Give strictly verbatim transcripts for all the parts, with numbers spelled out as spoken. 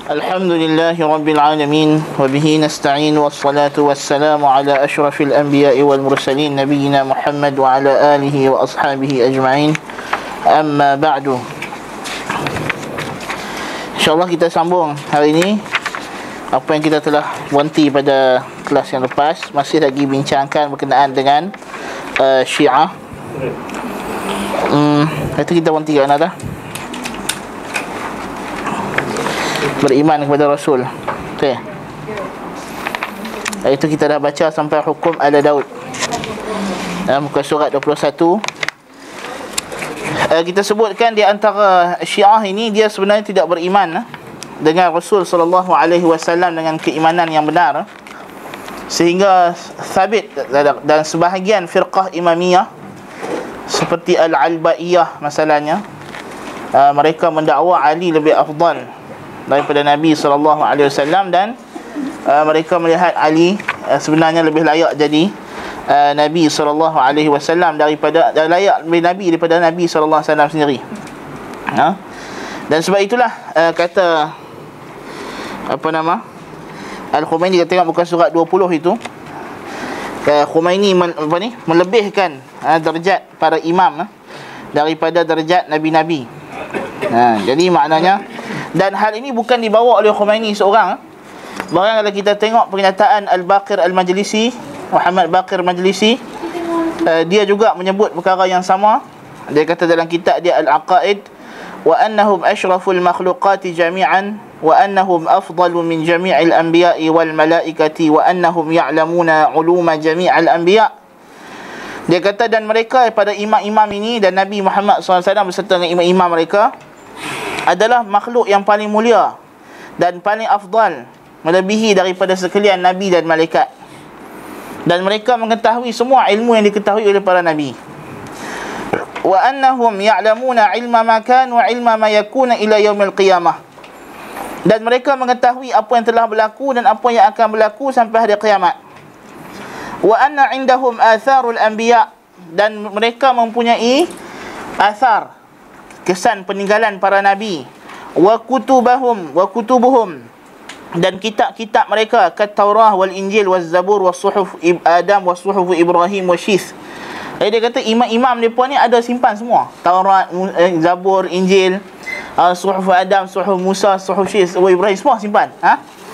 الحمد لله رب العالمين وبه نستعين والصلاة والسلام على أشرف الأنبياء والمرسلين نبينا محمد وعلى آله وأصحابه أجمعين أما بعد. InsyaAllah kita sambung hari ini apa yang kita telah berhenti pada kelas yang lepas. Masih lagi bincangkan berkenaan dengan uh, Syiah. Hmm, itu kita berhenti kat mana dah? Beriman kepada Rasul. Okey. Itu kita dah baca sampai hukum ala Daud. Dalam muka surat dua puluh satu. Uh, kita sebutkan di antara Syiah ini, dia sebenarnya tidak beriman dengan Rasul sallallahu alaihi wasallam dengan keimanan yang benar, sehingga sabit dan sebahagian firqah imamiyah seperti Al-Albaiyah masalahnya, uh, mereka mendakwa Ali lebih afdal daripada Nabi sallallahu alaihi wasallam, dan uh, mereka melihat Ali uh, sebenarnya lebih layak jadi Uh, Nabi sallallahu alaihi wasallam daripada dan layak lebih Nabi daripada Nabi sallallahu alaihi wasallam sendiri. Ha? Dan sebab itulah uh, kata apa nama Al-Khumaini, kita tengok bukan surat dua puluh itu, uh, Khumaini men, apa ni melebihkan uh, darjat para imam uh, daripada darjat nabi-nabi. Ha, jadi maknanya, dan hal ini bukan dibawa oleh Khumaini seorang. Bahkan kalau kita tengok pernyataan Al-Baqir Al-Majlisi, Muhammad Baqir Majlisi, uh, dia juga menyebut perkara yang sama. Dia kata dalam kitab dia Al-Aqaid, wa annahum asyraful makhluqati jami'an wa annahum afdalu min jami'il anbiya'i wal malaikati wa annahum ya'lamuna uluma jami'al anbiya'. Dia kata, dan mereka pada imam-imam ini dan Nabi Muhammad sallallahu alaihi wasallam beserta dengan imam-imam mereka adalah makhluk yang paling mulia dan paling afdal, melebihi daripada sekalian nabi dan malaikat. Dan mereka mengetahui semua ilmu yang diketahui oleh para nabi. Wa annahum ya'lamuna ilma ma kan wa ilma ma yakuna ila yaumil qiyamah. Dan mereka mengetahui apa yang telah berlaku dan apa yang akan berlaku sampai hari kiamat. Wa anna indahum atharul anbiya, dan mereka mempunyai athar, kesan peninggalan para nabi. Wa kutubahum wa kutubuhum, dan kitab-kitab mereka, kat Taurah wal Injil wal Zabur wal Suhuf Adam wal Suhuf Ibrahim wal Syith. Jadi dia kata imam-imam mereka ni ada simpan semua Taurat, Zabur, Injil, uh, Suhuf Adam, Suhuf Musa, Suhuf Syith, wa Ibrahim, semua simpan. Ha?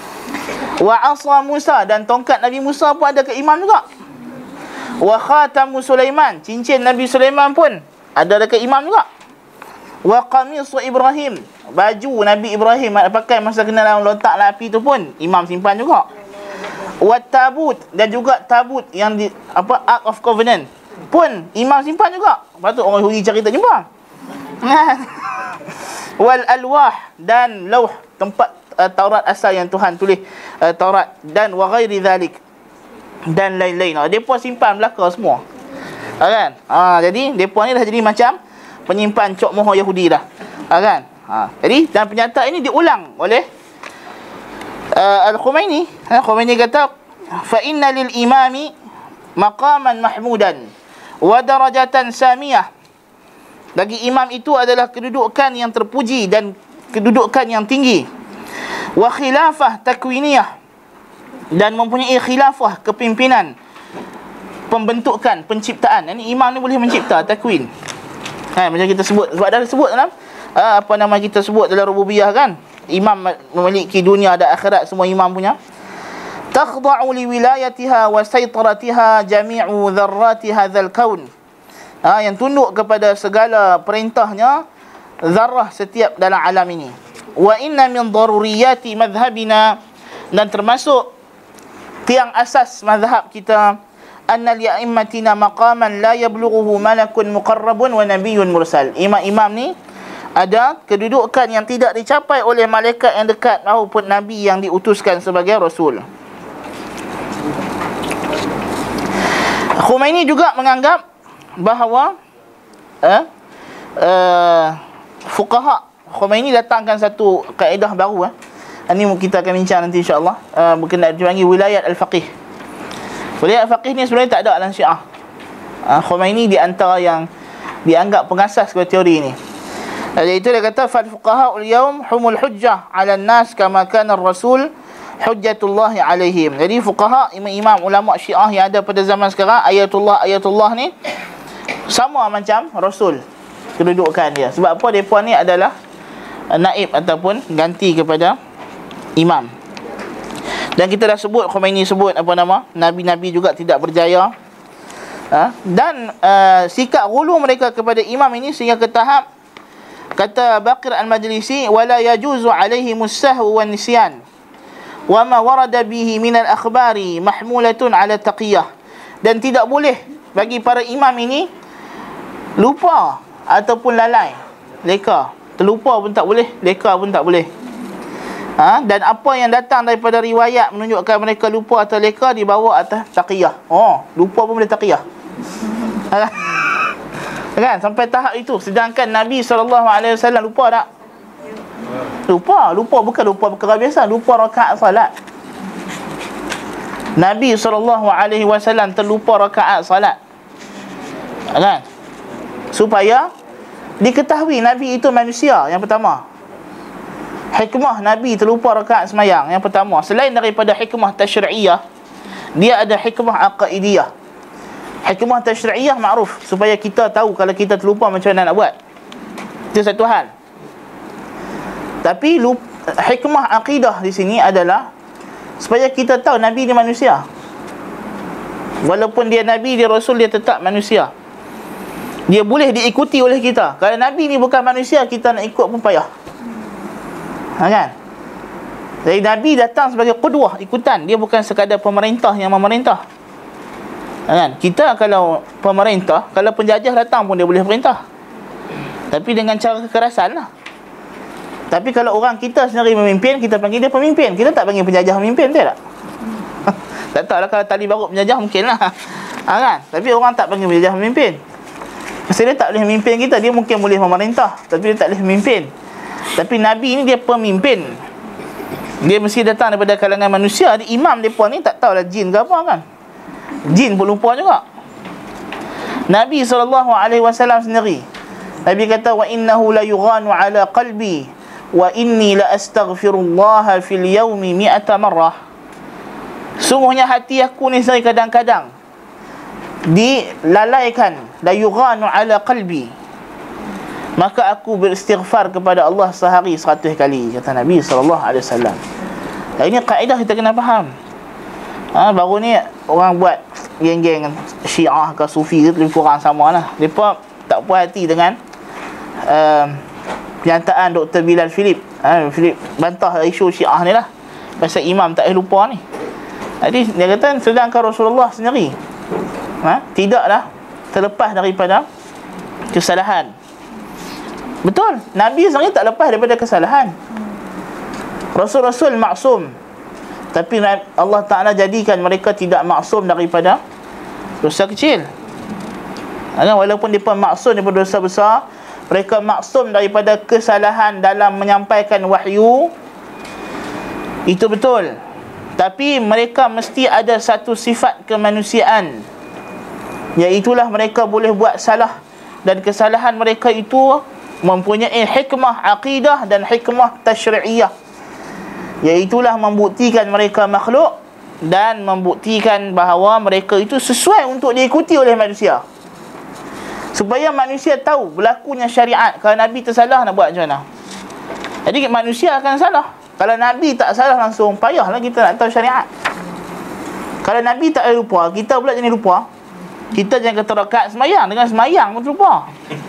Wa asa Musa, dan tongkat Nabi Musa pun ada ke imam juga. Wa khatamu Sulaiman, cincin Nabi Sulaiman pun ada dekat imam juga. Wa qamisu Ibrahim, baju Nabi Ibrahim nak pakai masa kena dalam lontak api tu pun imam simpan juga. Wa tabut, dan juga tabut yang di apa Ark of Covenant pun imam simpan juga. Patut orang Yahudi cari tak jumpa. Wal alwah, dan lauh, tempat uh, Taurat asal yang Tuhan tulis uh, Taurat, dan wa ghairi dhalik, dan lain-lain. Dia pun simpan belaka semua. Ha, kan? Ha, jadi depa ni dah jadi macam penyimpan cok mohon Yahudi dah. Ha, kan? Ha, jadi dan pernyataan ini diulang oleh uh, Al-Khumaini. Ha, Khumaini kata, fa inna lil imami maqaman mahmudan wa darajatan samiyah. Bagi imam itu adalah kedudukan yang terpuji dan kedudukan yang tinggi. Wa khilafah takwiniyah, dan mempunyai khilafah, kepimpinan, pembentukan, penciptaan. Ini imam ni boleh mencipta, takwin. Ha, macam kita sebut, sebab dah sebut dalam uh, apa nama kita sebut dalam rububiyah kan, imam memiliki dunia dan akhirat, semua imam punya. Takhda'u li wilayatiha wa saytaratiha jami'u dharrati hadzal kaun. Ha, yang tunduk kepada segala perintahnya zarah setiap dalam alam ini. Wa inna min daruriyati madhhabina, dan termasuk tiang asas mazhab kita, anna li'immatina maqaman la yablughuhu malakun muqarrabun wa nabiyyun mursal. Imam-imam ni ada kedudukan yang tidak dicapai oleh malaikat yang dekat maupun nabi yang diutuskan sebagai rasul. Khumaini juga menganggap bahawa eh, eh, fuqaha, Khumaini datangkan satu kaedah baru. Eh. Ini kita akan bincang nanti insya-Allah, eh, berkenaan dipanggil wilayat al-faqih. Wilayat faqih ni sebenarnya tak ada dalam Syiah. Ha, Khumaini di antara yang dianggap pengasas kepada teori ni. Jadi itu dia kata fal fuqaha al-yawm humul hujjah 'ala an-nas kama kana ar-rasul hujjatullah alaihim. Jadi fuqaha, imam-imam ulama Syiah yang ada pada zaman sekarang, ayatullah ayatullah ni sama macam rasul kedudukan dia. Sebab apa? Depa ni adalah naib ataupun ganti kepada imam. Dan kita dah sebut, Khomeini sebut apa nama, nabi-nabi juga tidak berjaya. Ha? Dan uh, sikap ghulu mereka kepada imam ini sehingga ke tahap, kata Baqir al-Majlisi, wala yajuzu alaihi musahwu wan nisyan wa ma warada bihi min al-akhbari mahmulatun ala taqiyah. Dan tidak boleh bagi para imam ini lupa ataupun lalai, leka. Terlupa pun tak boleh, leka pun tak boleh. Ha? Dan apa yang datang daripada riwayat menunjukkan mereka lupa atau leka dibawa atas taqiyah. Oh, lupa pun boleh taqiyah. Kan, sampai tahap itu. Sedangkan Nabi sallallahu alaihi wasallam lupa tak? Lupa, lupa bukan lupa perkara biasa, lupa rakaat salat. Nabi sallallahu alaihi wasallam terlupa rakaat salat. Kan? Supaya diketahui Nabi itu manusia, yang pertama. Hikmah Nabi terlupa rakaat semayang, yang pertama. Selain daripada hikmah tasyri'iyah, dia ada hikmah aqaidiyah. Hikmah tasyri'iyah ma'ruf, supaya kita tahu kalau kita terlupa macam mana nak buat. Itu satu hal. Tapi lupa, hikmah aqidah di sini adalah supaya kita tahu Nabi ni manusia. Walaupun dia Nabi, dia Rasul, dia tetap manusia. Dia boleh diikuti oleh kita. Kalau Nabi ni bukan manusia, kita nak ikut pun payah. Ha, kan? Jadi Nabi datang sebagai qudwah, ikutan. Dia bukan sekadar pemerintah yang memerintah. Kan? Kita kalau pemerintah, kalau penjajah datang pun dia boleh perintah, tapi dengan cara kekerasan lah. Tapi kalau orang kita sendiri memimpin, kita panggil dia pemimpin. Kita tak panggil penjajah memimpin, betul tak? Tak tahu lah, kalau tali barut penjajah mungkin lah. Ha, kan? Tapi orang tak panggil penjajah memimpin. Pasal dia tak boleh memimpin kita. Dia mungkin boleh memerintah, tapi dia tak boleh memimpin. Tapi Nabi ni dia pemimpin. Dia mesti datang daripada kalangan manusia. Dia imam mereka ni tak tahulah jin ke apa, kan? Jin pun lupa juga. Nabi sallallahu alaihi wasallam sendiri, Nabi kata, wa innahu la yughanu ala qalbi wa inni la astaghfirullah fil yawmi mi'ata marrah. Sungguhnya hati aku ni sendiri kadang-kadang dilalaikan, la yughanu ala qalbi, maka aku beristighfar kepada Allah sehari seratus kali, kata Nabi sallallahu alaihi wasallam. Ini kaedah kita kena faham. Ha, baru ni orang buat geng-geng Syiah ke Sufi ke, lebih kurang sama lah. Mereka tak puas hati dengan uh, pernyataan Doktor Bilal Philip. ha, Philip bantah isu Syiah ni lah, pasal imam tak boleh lupa ni. Jadi dia kata, sedangkan Rasulullah sendiri ha, tidaklah terlepas daripada kesalahan. Betul, Nabi sendiri tak lepas daripada kesalahan. Rasul-Rasul maksum, tapi Allah Ta'ala jadikan mereka tidak maksum daripada dosa kecil. Walaupun mereka maksum daripada dosa besar, mereka maksum daripada kesalahan dalam menyampaikan wahyu. Itu betul. Tapi mereka mesti ada satu sifat kemanusiaan, iaitulah mereka boleh buat salah, dan kesalahan mereka itu mempunyai hikmah aqidah dan hikmah tasyri'iyah, iaitulah membuktikan mereka makhluk dan membuktikan bahawa mereka itu sesuai untuk diikuti oleh manusia, supaya manusia tahu berlakunya syariat. Kalau Nabi tersalah, nak buat macam mana? Jadi manusia akan salah. Kalau Nabi tak salah langsung, payahlah kita nak tahu syariat. Kalau Nabi tak ada lupa, kita pula jangan lupa. Kita jangan kata rakaat semayang, dengan semayang pun lupa.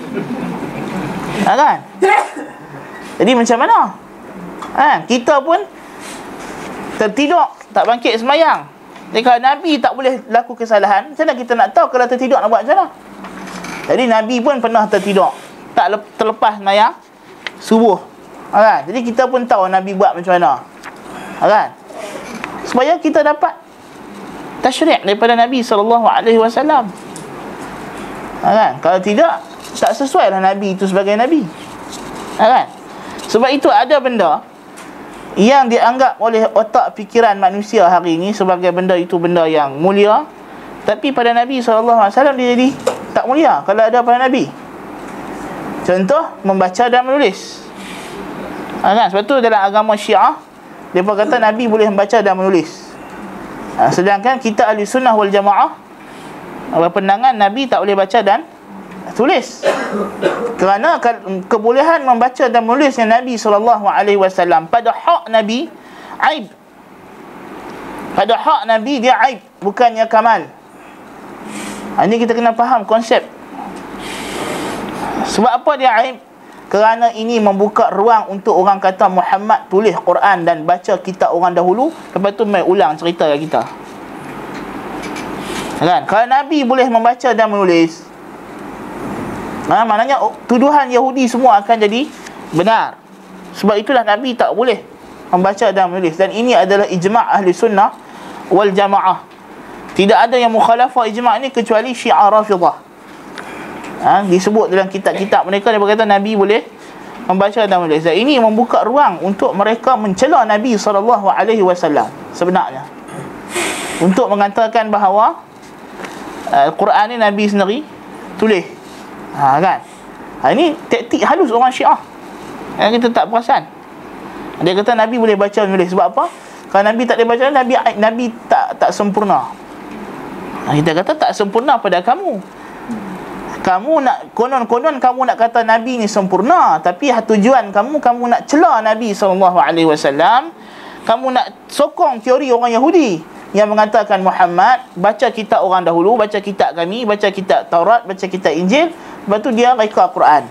Ha, kan? Jadi macam mana? Ha, kita pun tertidur, tak bangkit semayang. Jadi kalau Nabi tak boleh laku kesalahan, macam mana kita nak tahu kalau tertidur nak buat macam mana? Jadi Nabi pun pernah tertidur, tak terlepas semayang subuh. Ha, kan? Jadi kita pun tahu Nabi buat macam mana. Ha, kan? Supaya kita dapat tasyri' daripada Nabi sallallahu alaihi wasallam. Ha, kan? Kalau tidak, tak sesuai lah Nabi itu sebagai Nabi. Ha, kan? Sebab itu ada benda yang dianggap oleh otak fikiran manusia hari ini sebagai benda itu benda yang mulia, tapi pada Nabi sallallahu alaihi wasallam dia jadi tak mulia kalau ada pada Nabi. Contoh, membaca dan menulis. Ha, kan? Sebab tu dalam agama Syiah, mereka kata Nabi boleh membaca dan menulis. Ha, sedangkan kita ahli sunnah wal jamaah berpandangan Nabi tak boleh baca dan tulis. Kerana ke- kebolehan membaca dan menulisnya Nabi sallallahu alaihi wasallam pada hak Nabi aib. Pada hak Nabi dia aib, bukannya kamal. Ha, ini kita kena faham konsep. Sebab apa dia aib? Kerana ini membuka ruang untuk orang kata Muhammad tulis Quran dan baca kitab orang dahulu, lepas tu mai ulang cerita kat kita. Kan? Kalau Nabi boleh membaca dan menulis, ha, maknanya tuduhan Yahudi semua akan jadi benar. Sebab itulah Nabi tak boleh membaca dan menulis. Dan ini adalah ijma' ahli sunnah wal jamaah. Tidak ada yang mukhalafah ijma' ini kecuali Syiah Rafidah. Ha, disebut dalam kitab-kitab mereka, dia berkata Nabi boleh membaca dan menulis. Dan ini membuka ruang untuk mereka mencela Nabi sallallahu alaihi wasallam sebenarnya, untuk mengatakan bahawa uh, Al-Quran ni Nabi sendiri tulis. Ha, kan? Ha, ini taktik halus orang Syiah yang kita tak perasan. Dia kata Nabi boleh baca dan menulis. Sebab apa? Kalau Nabi tak boleh baca, Nabi Nabi tak tak sempurna. Ha, kita kata tak sempurna pada kamu. Kamu nak, konon-konon kamu nak kata Nabi ni sempurna, tapi tujuan kamu, kamu nak celah Nabi sallallahu alaihi wasallam. Kamu nak sokong teori orang Yahudi yang mengatakan Muhammad baca kitab orang dahulu, baca kitab kami, baca kitab Taurat, baca kitab Injil, lepas tu dia reka Quran.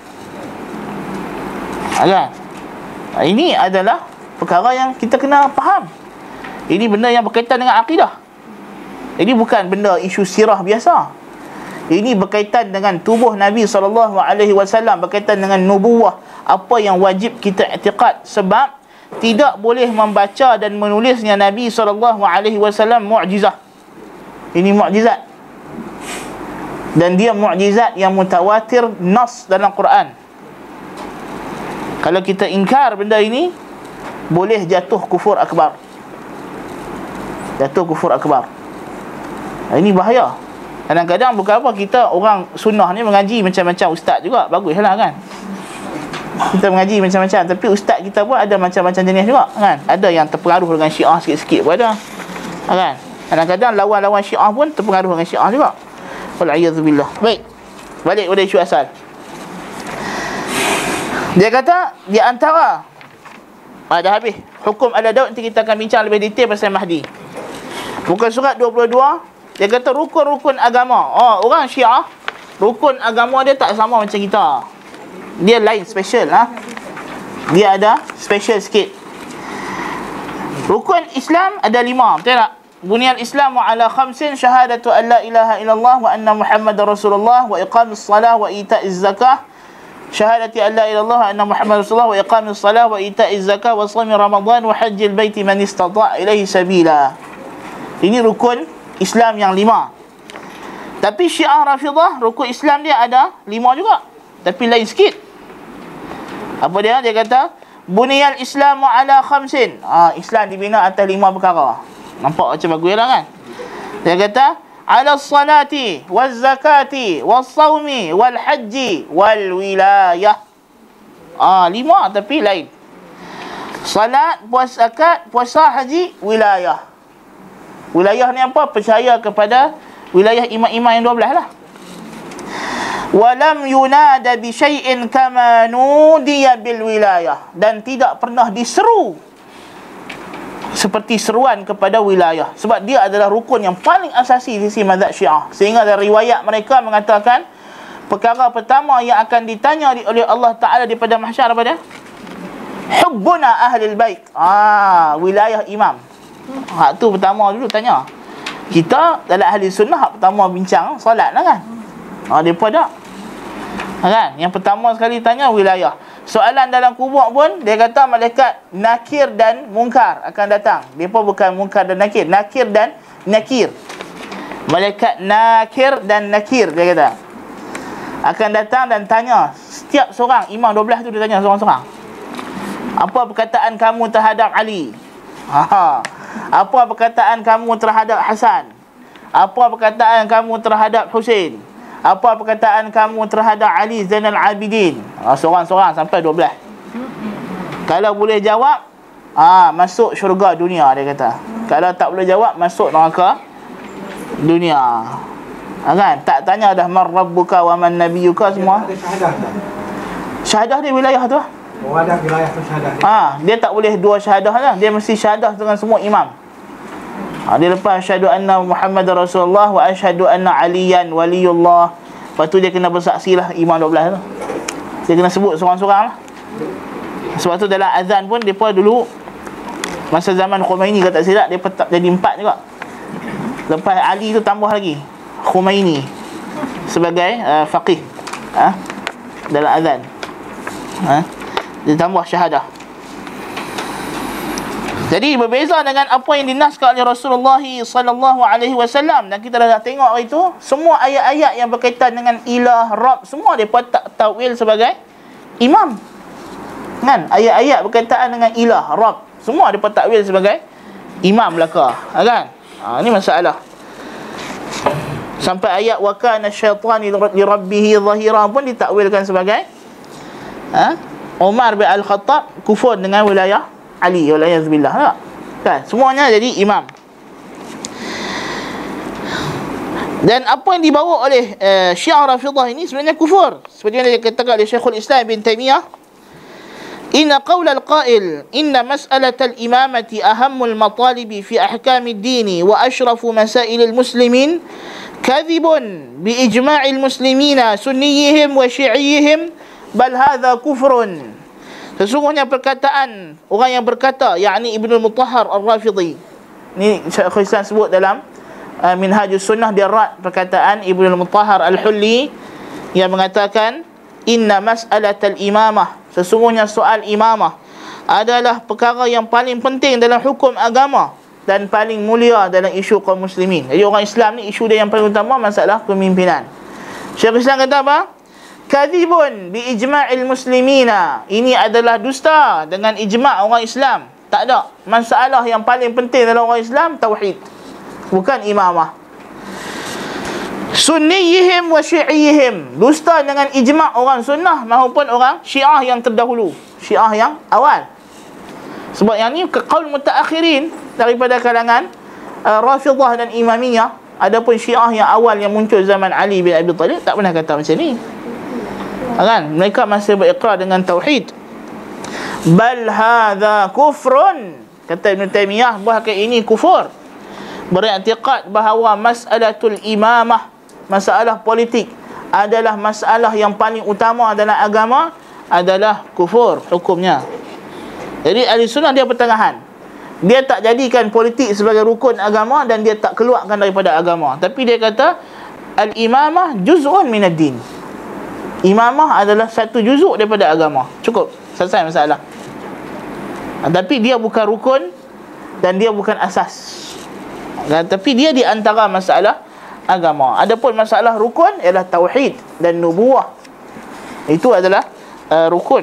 Kan? Ini adalah perkara yang kita kena faham. Ini benda yang berkaitan dengan akidah. Ini bukan benda isu sirah biasa. Ini berkaitan dengan tubuh Nabi sallallahu alaihi wasallam, berkaitan dengan nubuwah, apa yang wajib kita i'tiqad. Sebab tidak boleh membaca dan menulisnya Nabi sallallahu alaihi wasallam mukjizah. Ini mukjizat. Dan dia mukjizat yang mutawatir nas dalam Quran. Kalau kita ingkar benda ini, boleh jatuh kufur akbar. Jatuh kufur akbar. Ini bahaya. Kadang-kadang bukan apa, kita orang sunnah ni mengaji macam-macam ustaz juga. Baguslah kan. Kita mengaji macam-macam, tapi ustaz kita pun ada macam-macam jenis juga kan. Ada yang terpengaruh dengan Syiah sikit-sikit pun ada. Kan? Kadang-kadang lawan-lawan Syiah pun terpengaruh dengan Syiah juga. Wal'iyadzubillah. Baik. Balik pada isu asal. Dia kata di antara ah, dah habis hukum ala Daud, nanti kita akan bincang lebih detail pasal Mahdi. Muka surat dua puluh dua. Dia kata rukun-rukun agama. Oh, orang Syiah, rukun agama dia tak sama macam kita. Dia lain, special ha? Dia ada special sikit. Rukun Islam ada lima, betul tak? Bunyal Islamu ala khamsin, syahadatu an la ilaha illallah wa anna Muhammadar Rasulullah, wa iqamis salah wa ita'iz zakah. Syahadati an la ilaha illallah wa anna Muhammadar Rasulullah, wa iqamis salah wa ita'iz zakah, wa shaumi Ramadan, wa hajjil baiti man istata' ilaihi sabila. Ini rukun Islam yang lima. Tapi Syiah Rafidah, rukun Islam dia ada lima juga, tapi lain sikit. Apa dia? Dia kata buniyal Islamu ala khamsin. Ha, Islam dibina atas lima perkara. Nampak macam bagus lah kan? Dia kata ala salati, waz zakati, was saumi, wal haji, wal wilayah. Ah, lima tapi lain. Salat, puasa zakat, puasa haji, wilayah. Wilayah ni apa? Percaya kepada wilayah imam-imam yang dua belas lah. Walam yunada bi syai'in kama nudiya bil wilayah. Dan tidak pernah diseru seperti seruan kepada wilayah. Sebab dia adalah rukun yang paling asasi di sisi mazhab Syiah. Sehingga dari riwayat mereka mengatakan perkara pertama yang akan ditanya oleh Allah Ta'ala di pada mahsyar apa dia? Hubbuna ahlil bait. Ah, wilayah imam. Hak tu pertama dulu tanya. Kita dalam ahli sunnah hak pertama bincang solat lah kan. Ha, mereka tak ha, kan? Yang pertama sekali tanya wilayah. Soalan dalam kubur pun dia kata malaikat nakir dan mungkar akan datang. Mereka bukan mungkar dan nakir, nakir dan nakir. Malaikat nakir dan nakir dia kata akan datang dan tanya setiap seorang imam dua belas tu, dia tanya seorang-seorang, apa perkataan kamu terhadap Ali? Ha. Apa perkataan kamu terhadap Hasan? Apa perkataan kamu terhadap Husain? Apa perkataan kamu terhadap Ali Zainal Abidin? Ha, seorang-seorang sampai dua belas. Kalau boleh jawab, ah ha, masuk syurga dunia, dia kata. Kalau tak boleh jawab, masuk neraka dunia. Ha, kan? Tak tanya dah man rabbuka wa man nabiyuka semua. Syahadah tak? Syahadah dia wilayah tu. Oh, ada wilayah tu syahadah. Ah, ha, dia tak boleh dua syahadah lah. Dia mesti syahadah dengan semua imam. Ha, dia lepas asyhadu anna Muhammad Rasulullah wa asyhadu anna Aliyan waliyullah. Lepas tu dia kena bersaksi lah imam dua belas tu. Dia kena sebut seorang-seorang lah. Sebab tu dalam azan pun depa dulu masa zaman Khomeini kalau tak silap dia tetap jadi empat juga. Lepas Ali tu tambah lagi Khomeini sebagai uh, faqih, ha? Dalam azan, ha? Dia tambah syahadah. Jadi berbeza dengan apa yang dinaskan oleh Rasulullah sallallahu alaihi wasallam, dan kita dah tengok itu semua ayat-ayat yang berkaitan dengan ilah, Rabb, semua depa tak takwil sebagai imam. Kan? Ayat-ayat berkaitan dengan ilah, Rabb, semua depa takwil sebagai imam belaka, ha, kan? Ha, ini masalah. Sampai ayat wa kana syaitani li rabbih zahira pun ditakwilkan sebagai, ha? Umar bin Al-Khattab kufur dengan wilayah Ali, walayazbillah, tak? Kan? Semuanya jadi imam. Dan apa yang dibawa oleh uh, Syiah Rafidah ini sebenarnya kufur. Seperti yang dikatakan oleh Syekhul Islam bin Taimiyah, inna qawla al-qail inna mas'alat al-imamati ahammul matalibi fi ahkami ad-dini wa ashrafu masail al-muslimin kadhibun bi ijma'il muslimina sunniyihim wa syi'iyihim bal hadha kufrun. Sesungguhnya perkataan orang yang berkata, yakni Ibnul Mutahhar Ar-Rafidhi, ni Syekhul Islam sebut dalam uh, Minhajus Sunnah, dia rad perkataan Ibnul Mutahhar Al-Hulli yang mengatakan inna mas'alatal imamah, sesungguhnya soal imamah adalah perkara yang paling penting dalam hukum agama dan paling mulia dalam isu kaum muslimin. Jadi orang Islam ni isu dia yang paling utama masalah kepimpinan. Syekhul Islam kata apa? Kadhibun bi ijma'il muslimina, ini adalah dusta dengan ijma' orang Islam. Tak ada masalah yang paling penting dalam orang Islam tauhid, bukan imamah. Sunniyihim wa syi'iyihim, dusta dengan ijma' orang sunnah maupun orang Syiah yang terdahulu, Syiah yang awal. Sebab yang ni qaul mutaakhirin daripada kalangan uh, Rafidah dan Imamiyah. Adapun Syiah yang awal yang muncul zaman Ali bin Abi Thalib tak pernah kata macam ni, kan? Mereka masih berikrar dengan tauhid. Bal hadza kufrun, kata Ibn Taimiyah, bahawa ini kufur, beriktikad bahawa mas'alatul imamah, masalah politik, adalah masalah yang paling utama dalam agama, adalah kufur hukumnya. Jadi ahli sunnah dia pertengahan. Dia tak jadikan politik sebagai rukun agama dan dia tak keluarkan daripada agama, tapi dia kata al-imamah juz'un minad din, imamah adalah satu juzuk daripada agama. Cukup, selesai masalah. Ha, tapi dia bukan rukun dan dia bukan asas. Ha, tapi dia di antara masalah agama. Adapun masalah rukun ialah tauhid dan nubuwah. Itu adalah uh, rukun.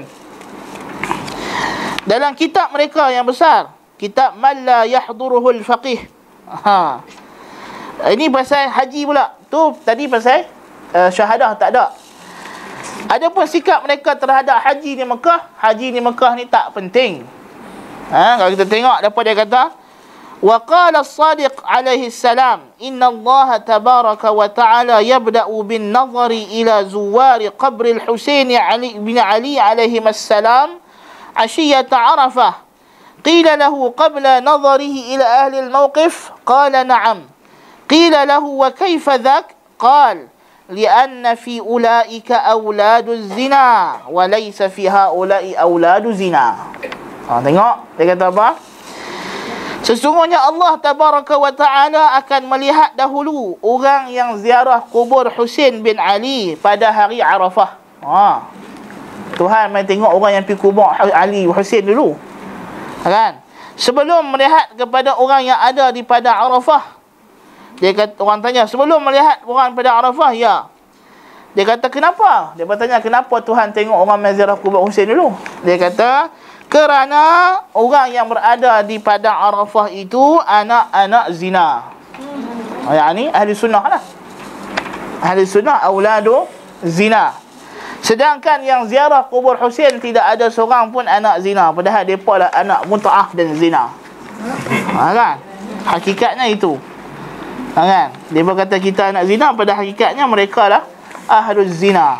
Dalam kitab mereka yang besar, kitab Man la yahduruhul faqih, ha, ini pasal haji pula. Tu tadi pasal uh, syahadah tak ada. Adapun sikap mereka terhadap haji di Mekah, haji di Mekah ni tak penting. Ha, kalau kita tengok apa dia kata, wa qala as-Sadiq alaihi salam, inna Allah tabaraka wa ta'ala yabda'u bin nazari ila zuwari qabri al-Husain Ali bin Ali alaihi assalam ashiyat Arafah. Qila lahu qabla nazarihi ila ahli al-mawqif, qala na'am. Qila lahu wa kayfa dhak, qala لأن في أولئك أولاد الزنا وليس في هؤلاء أولاد زنا. Ha, tengok dia kata apa? Sesungguhnya Allah Tabaraka wa Ta'ala akan melihat dahulu orang yang ziarah kubur Husain bin Ali pada hari Arafah. Ha, Tuhan mai tengok orang yang pergi kubur Ali Husain dulu, kan? Sebelum melihat kepada orang yang ada di pada Arafah. Dia kata, orang tanya, sebelum melihat orang pada Arafah, ya. Dia kata, kenapa? Dia bertanya, kenapa Tuhan tengok orang ziarah kubur Husain dulu? Dia kata, kerana orang yang berada di pada Arafah itu anak-anak zina. Yang ni ahli sunnah lah. ahli sunnah auladu zina. Sedangkan yang ziarah kubur Husain tidak ada seorang pun anak zina, padahal mereka lah anak mut'ah dan zina. Ha, kan? Hakikatnya itu. Ha, kan? Mereka kata kita anak zina, pada hakikatnya mereka lah ahlul zina.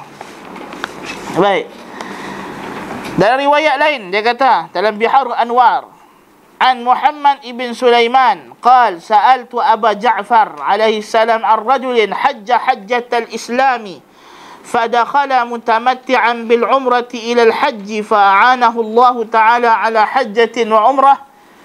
Baik. Dalam riwayat lain dia kata dalam Biharul Anwar, an Muhammad ibn Sulaiman qal sa'altu Aba Ja'far alaihi salam an rajulin hajja hajjatal islami فدخل متمتعا بالعمرة إلى الحج فأعانه الله تعالى على حجة وعمرة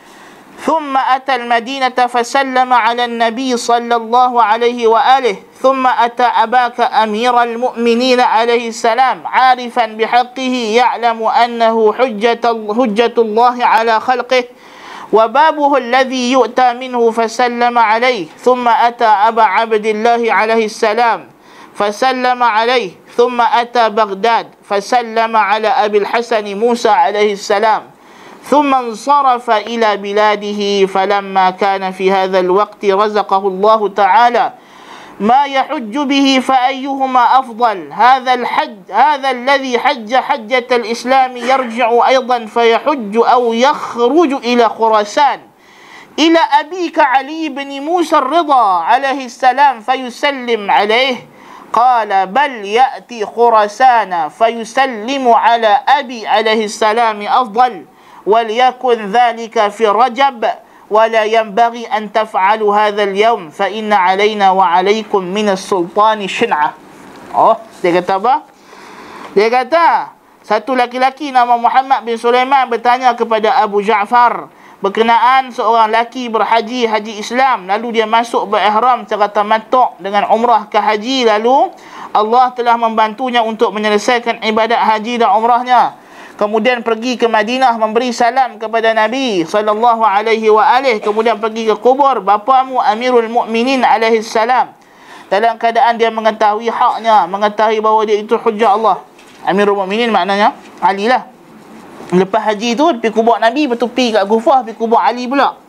ثم أتى المدينة فسلم على النبي صلى الله عليه وآله ثم أتى أباك أمير المؤمنين عليه السلام عارفا بحقه يعلم أنه حجة, حجة الله على خلقه وبابه الذي يؤتى منه فسلم عليه ثم أتى أبا عبد الله عليه السلام فسلم عليه ثم أتى بغداد فسلم على أبي الحسن موسى عليه السلام ثم انصرف إلى بلاده فلما كان في هذا الوقت رزقه الله تعالى ما يحج به فأيهما أفضل هذا الحج هذا الذي حج حجة الإسلام يرجع أيضا فيحج أو يخرج إلى خراسان إلى أبيك علي بن موسى الرضا عليه السلام فيسلم عليه قال بل يأتي خراسان فيسلم على أبي عليه السلام أفضل وليكن ذلك في رجب ولا ينبغي أن تفعلوا هذا اليوم فإن علينا وعليكم من السلطان شنعة. Oh, dia kata apa? Dia kata satu laki-laki nama Muhammad bin Sulaiman bertanya kepada Abu Ja'far berkenaan seorang lelaki berhaji haji Islam, lalu dia masuk berihram secara tamattu' dengan umrah ke haji, lalu Allah telah membantunya untuk menyelesaikan ibadat haji dan umrahnya, kemudian pergi ke Madinah memberi salam kepada Nabi sallallahu alaihi wa alihi, kemudian pergi ke kubur bapamu Amirul Mukminin alaihi salam dalam keadaan dia mengetahui haknya, mengetahui bahawa dia itu hujjah Allah. Amirul Mukminin maknanya Ali lah. Lepas haji tu pergi kubur Nabi, betul pergi kat Gufah, pergi kubur Ali pula.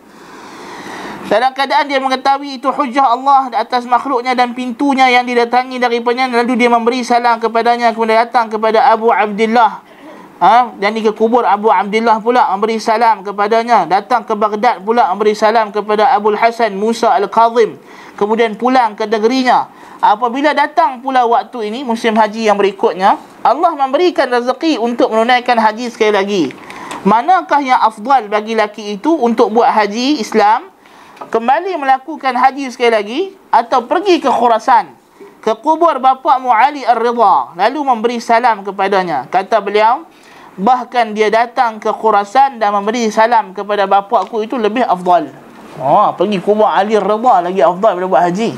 Dalam keadaan dia mengetahui itu hujjah Allah atas makhluknya dan pintunya yang didatangi daripadanya, lalu dia memberi salam kepadanya, kemudian datang kepada Abu Abdullah. Ha? Dan dia ke kubur Abu Abdullah pula memberi salam kepadanya, datang ke Baghdad pula memberi salam kepada Abul Hasan Musa Al-Kazim, kemudian pulang ke negerinya. Apabila datang pula waktu ini musim haji yang berikutnya, Allah memberikan rezeki untuk menunaikan haji sekali lagi. Manakah yang afdal bagi laki itu untuk buat haji Islam, kembali melakukan haji sekali lagi, atau pergi ke Khurasan, ke kubur bapakmu Ali Ar-Ridha, lalu memberi salam kepadanya? Kata beliau, bahkan dia datang ke Khurasan dan memberi salam kepada bapakku itu lebih afdal. Oh, pergi kubur Ali Ar-Ridha lagi afdal daripada buat haji.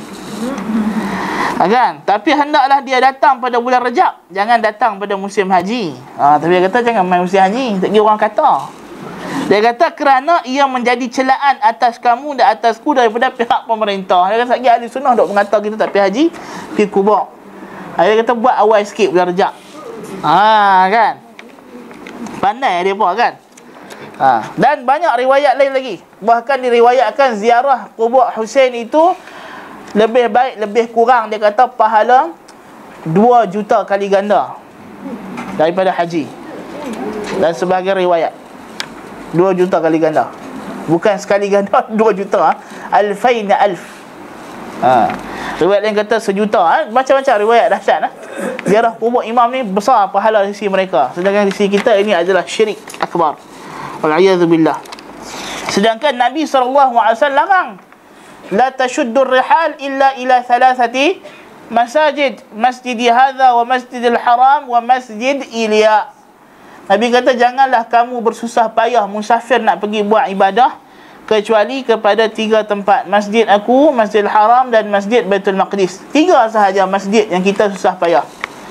Ha, kan? Tapi hendaklah dia datang pada bulan Rejab, jangan datang pada musim haji. Ha, tapi dia kata jangan main musim haji, tak kira orang kata. Dia kata kerana ia menjadi celaan atas kamu dan atasku daripada pihak pemerintah. Dia kata ahli sunnah dok mengata kita tak pergi haji, pergi kubur. Ha, dia kata buat awal sikit bulan Rejab. Ha, kan? Pandai dia buat, kan? Ha. Dan banyak riwayat lain lagi. Bahkan diriwayatkan ziarah kubur Husain itu lebih baik, lebih kurang, dia kata pahala dua juta kali ganda daripada haji. Dan sebagai riwayat dua juta kali ganda, bukan sekali ganda, dua juta, ha? Alfain alf, ha. Riwayat lain kata sejuta, ha? Macam-macam riwayat dahsyat, ha? Ziarah kubur imam ni besar pahala di sisi mereka, sedangkan di sisi kita ini adalah syirik akbar, wal'iyadzubillah. Sedangkan Nabi sallallahu alaihi wasallam larang, la tashuddur rihal illa ila thalathati masajid, masjidi hadha wa masjidil haram wa masjid Ilya. Nabi kata janganlah kamu bersusah payah musafir nak pergi buat ibadah kecuali kepada tiga tempat, masjid aku, masjidil haram dan masjid Baitul Maqdis. Tiga sahaja masjid yang kita susah payah.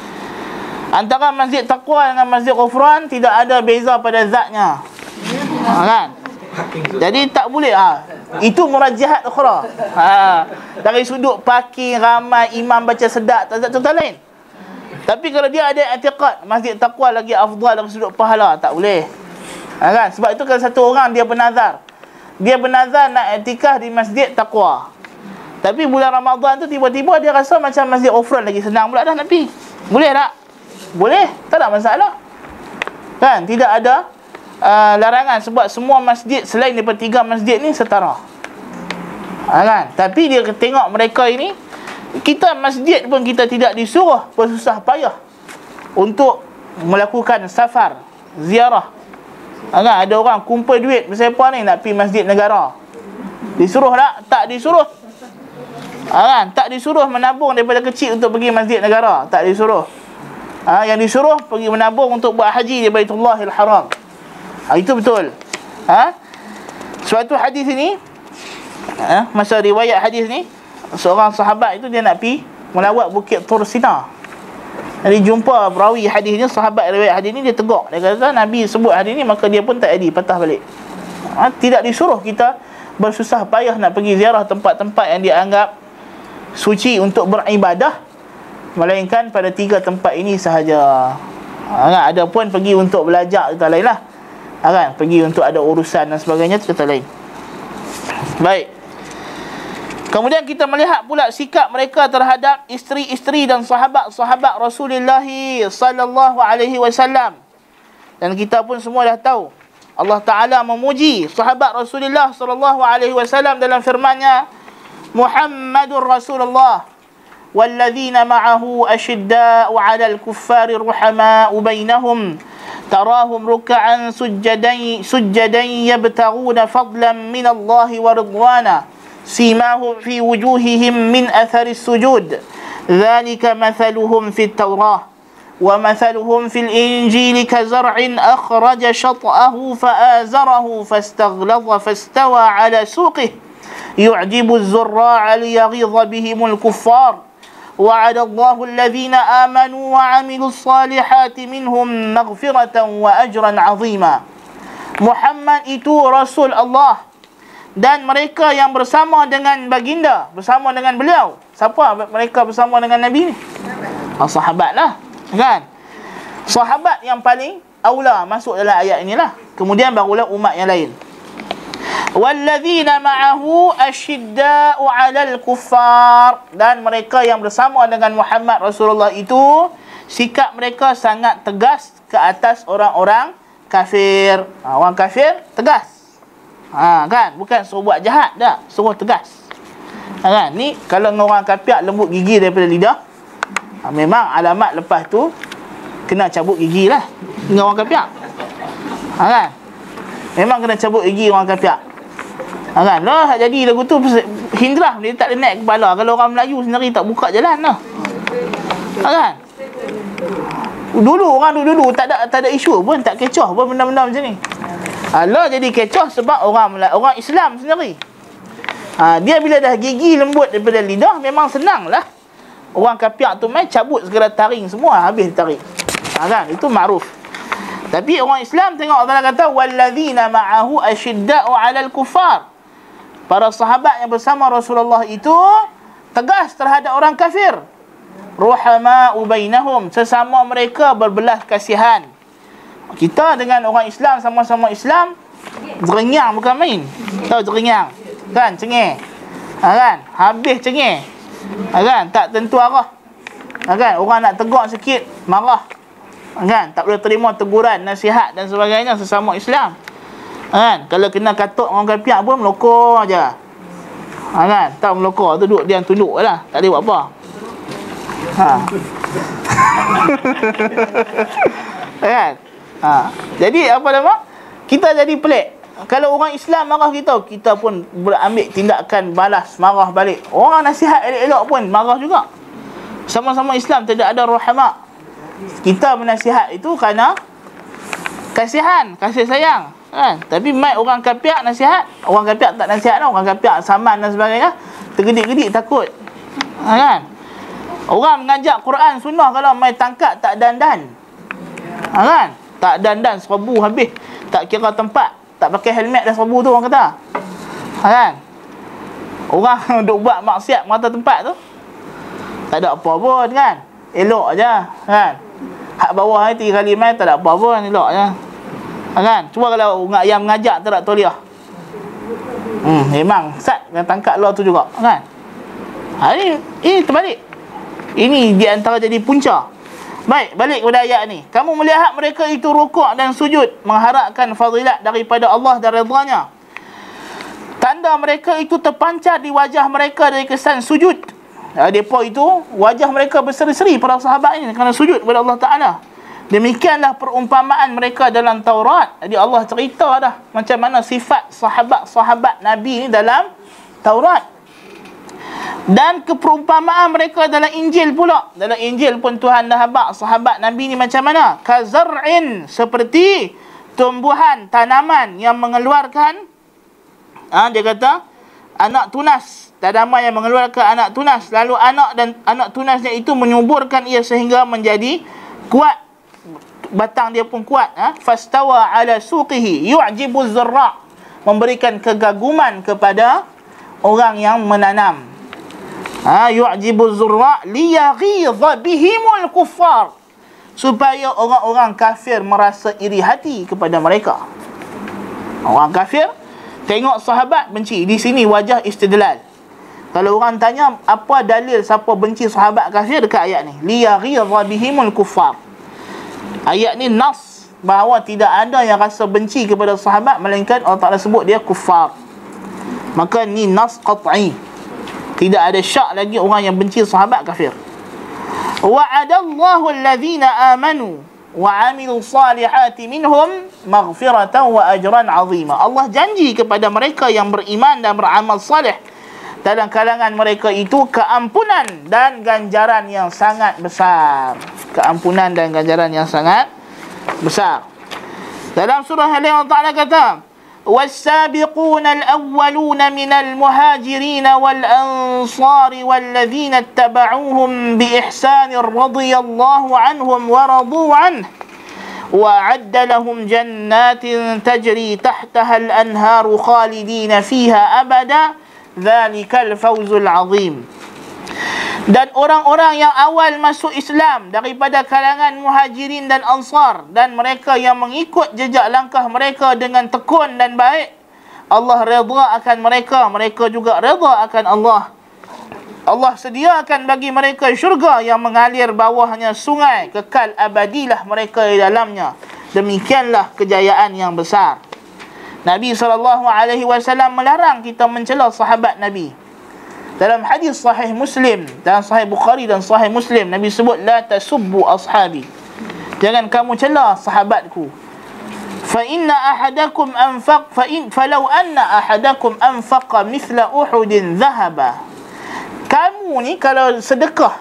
Antara masjid taqwa dengan masjid Ghufran tidak ada beza pada zatnya, ha, kan? Jadi tak boleh, ha. Itu murajahat ukhra, ha. Dari sudut parking ramai, imam baca sedap, tak ada contoh lain. Tapi kalau dia ada i'tiqad masjid taqwa lagi afdal dari sudut pahala, tak boleh, ha, kan? Sebab itu kalau satu orang dia bernazar, dia bernazar nak i'tikaf di masjid taqwa, Tapi bulan Ramadan tu tiba-tiba dia rasa macam masjid Offran lagi senang pula dah nak pergi. Boleh tak? Boleh, tak ada masalah. Kan, tidak ada uh, larangan sebab semua masjid selain daripada tiga masjid ni setara. Ha, kan? Tapi dia tengok mereka ini, kita masjid pun kita tidak disuruh bersusah payah untuk melakukan safar, ziarah. Ha, kan? Ada orang kumpul duit bersiapa ni nak pergi masjid negara. Disuruh tak? Tak disuruh. Ha, kan? Tak disuruh menabung daripada kecil untuk pergi masjid negara. Tak disuruh. Ha, yang disuruh pergi menabung untuk buat haji di Baitullahil Haram. Ha, itu betul. Ha? Suatu hadis ini, ha, masa riwayat hadis ni, seorang sahabat itu dia nak pergi melawat Bukit Tur Sina. Jadi jumpa perawi hadis ni, sahabat riwayat hadis ni, dia tegak. Dia kata Nabi sebut hadis ni, maka dia pun tak jadi, patah balik. Ha, tidak disuruh kita bersusah payah nak pergi ziarah tempat-tempat yang dianggap suci untuk beribadah, melainkan pada tiga tempat ini sahaja. Ha, kan? Ada pun pergi untuk belajar, kita lain lah. Ha, kan? Pergi untuk ada urusan dan sebagainya, itu kata lain. Baik. Kemudian kita melihat pula sikap mereka terhadap isteri-isteri dan sahabat-sahabat Rasulullah sallallahu alaihi wasallam. Dan kita pun semua dah tahu Allah Ta'ala memuji sahabat Rasulullah sallallahu alaihi wasallam dalam firman-Nya, Muhammadur Rasulullah walladzina ma'ahu ashidda'u 'alal kuffari ruhama'u bainahum tarahum ruk'an sujjadan sujjadan yabtaghuna fadlan min Allah wa ridwana simahum fi wujuhihim min athari sujud dhalika mathaluhum fit Taurah wa mathaluhum fil Injil kazar'in akhraja shat'ahu fa'azarahu fastaghladha fastawa 'ala suqihi yu'jibu az-zurra'a liyaghidha bihimul kuffar wa'ada Allahu alladhina amanu wa 'amilus salihati minhum maghfiratan wa ajran 'azima. Muhammad itu Rasul Allah dan mereka yang bersama dengan baginda, bersama dengan beliau. Siapa mereka bersama dengan Nabi ni? Ah, sahabat lah, kan? Sahabat yang paling aula masuk dalam ayat inilah. Kemudian barulah umat yang lain. Walladzina ma'ahu ashidda'u 'alal kuffar, dan mereka yang bersama dengan Muhammad Rasulullah itu sikap mereka sangat tegas ke atas orang-orang kafir. Ha, orang kafir tegas. Ha, kan? Bukan suruh buat jahat dah, suruh tegas. Ha, kan? Ni kalau orang kafir lembut gigi daripada lidah, ha, memang alamat lepas tu kena cabut gigi lah dengan orang kafir. Ha, kan? Memang kena cabut gigi orang kafir. Ha, kan? Lah jadi lagu tu hindrah, dia tak ada naik kepala. Kalau orang Melayu sendiri tak buka jalan lah. Ha, kan? Dulu orang dulu-dulu tak ada tak ada isu pun, tak kecoh pun benda-benda macam ni. Allah jadi kecoh sebab orang orang Islam sendiri. Ha, dia bila dah gigi lembut daripada lidah, memang senang lah orang kafir tu main cabut segala taring semua, habis tarik. Ha, kan? Itu makruf. Tapi orang Islam tengok Allah kata walladzina ma'ahu ashidda'u 'alal kuffar. Para sahabat yang bersama Rasulullah itu tegas terhadap orang kafir. Ruhama'u bainahum, sesama mereka berbelas kasihan. Kita dengan orang Islam sama-sama Islam, jerengyang bukan main. Tahu jerengyang? Kan, cengeng. Ha, kan? Habis cengeng. Ha, kan? Tak tentu arah. Ha, kan? Orang nak tegur sikit, marah. Ha, kan? Tak boleh terima teguran, nasihat dan sebagainya sesama Islam. Ha, kan? Kalau kena katuk orang kafir pun melokor aja. Ha, kan? Tak melokor tu duduk diam tunduk lah, tak boleh buat apa. Ha. Kan? Ha. Jadi apa nama? Kita jadi pelik. Kalau orang Islam marah kita, kita pun berambil tindakan balas, marah balik. Orang nasihat elok-elok pun marah juga. Sama-sama Islam, tidak ada rahmat. Kita menasihat itu kerana kasihan, kasih sayang, kan? Tapi mai orang kafir nasihat, orang kafir tak nasihat lah, orang kafir saman dan sebagainya, tergedik-gedik takut. Ha, kan? Orang mengajak Quran sunnah kalau mai tangkap tak dandan. Ha, kan? Tak dandan serbu habis, tak kira tempat, tak pakai helmet dah serbu tu orang kata. Ha, kan? Orang duk buat maksiat mata tempat tu, tak ada apa pun, kan? Elok aja, kan? Hak bawah ni tiga kali main tak ada apa pun, elok aja. Ha, kan? Cuba kalau yang mengajak tak toliah. Hmm, memang sat yang tangkap luar tu juga, kan? Ha, ini, ini terbalik. Ini di antara jadi punca. Baik, balik kepada ayat ni. Kamu melihat mereka itu rukuk dan sujud, mengharapkan fadilat daripada Allah dan redha-Nya. Tanda mereka itu terpancar di wajah mereka dari kesan sujud. Ha, mereka itu, wajah mereka berseri-seri para sahabat ini kerana sujud kepada Allah Ta'ala. Demikianlah perumpamaan mereka dalam Taurat. Jadi Allah cerita dah macam mana sifat sahabat-sahabat Nabi ni dalam Taurat. Dan keperumpamaan mereka dalam Injil pula. Dalam Injil pun Tuhan dah habaq sahabat Nabi ni macam mana? Kazar'in, seperti tumbuhan tanaman yang mengeluarkan, ha, dia kata anak tunas. Tanaman yang mengeluarkan anak tunas. Lalu anak dan anak tunasnya itu menyuburkan ia sehingga menjadi kuat. Batang dia pun kuat. Ha? Fastawa ala suqihi yu'jibu zurra', memberikan kegaguman kepada orang yang menanam. Ha, yu'jibu zurra' liyaghidha bihimul kuffar, supaya orang-orang kafir merasa iri hati kepada mereka. Orang kafir tengok sahabat benci. Di sini wajah istidlal. Kalau orang tanya apa dalil siapa benci sahabat kafir, dekat ayat ni, liyaghidha bihimul kuffar. Ayat ni nas bahawa tidak ada yang rasa benci kepada sahabat melainkan Allah Ta'ala sebut dia kuffar. Maka ni nas qat'i. Tidak ada syak lagi orang yang benci sahabat kafir. Wa'adallahu alladhina amanu wa 'amilu salihati minhum maghfiratan wa ajran 'azima. Allah janji kepada mereka yang beriman dan beramal salih dalam kalangan mereka itu keampunan dan ganjaran yang sangat besar. Keampunan dan ganjaran yang sangat besar. Dalam surah Al-An'am Allah Ta'ala kata, والسابقون الأولون من المهاجرين والأنصار والذين اتبعوهم بإحسان رضي الله عنهم ورضوا عنه وأعد لهم جنات تجري تحتها الأنهار خالدين فيها أبدا ذلك الفوز العظيم. Dan orang-orang yang awal masuk Islam daripada kalangan muhajirin dan ansar, dan mereka yang mengikut jejak langkah mereka dengan tekun dan baik, Allah redha akan mereka, mereka juga redha akan Allah. Allah sediakan bagi mereka syurga yang mengalir bawahnya sungai, kekal abadilah mereka di dalamnya. Demikianlah kejayaan yang besar. Nabi sallallahu alaihi wasallam melarang kita mencela sahabat Nabi. Dalam hadis sahih Muslim, dalam sahih Bukhari dan sahih Muslim, Nabi sebut, la tasubbu ashabi, jangan kamu cela sahabatku. Fa inna ahadakum anfaq fa in falau anna ahadakum anfaqa mithla uhudin dhahaba. Kamu ni kalau sedekah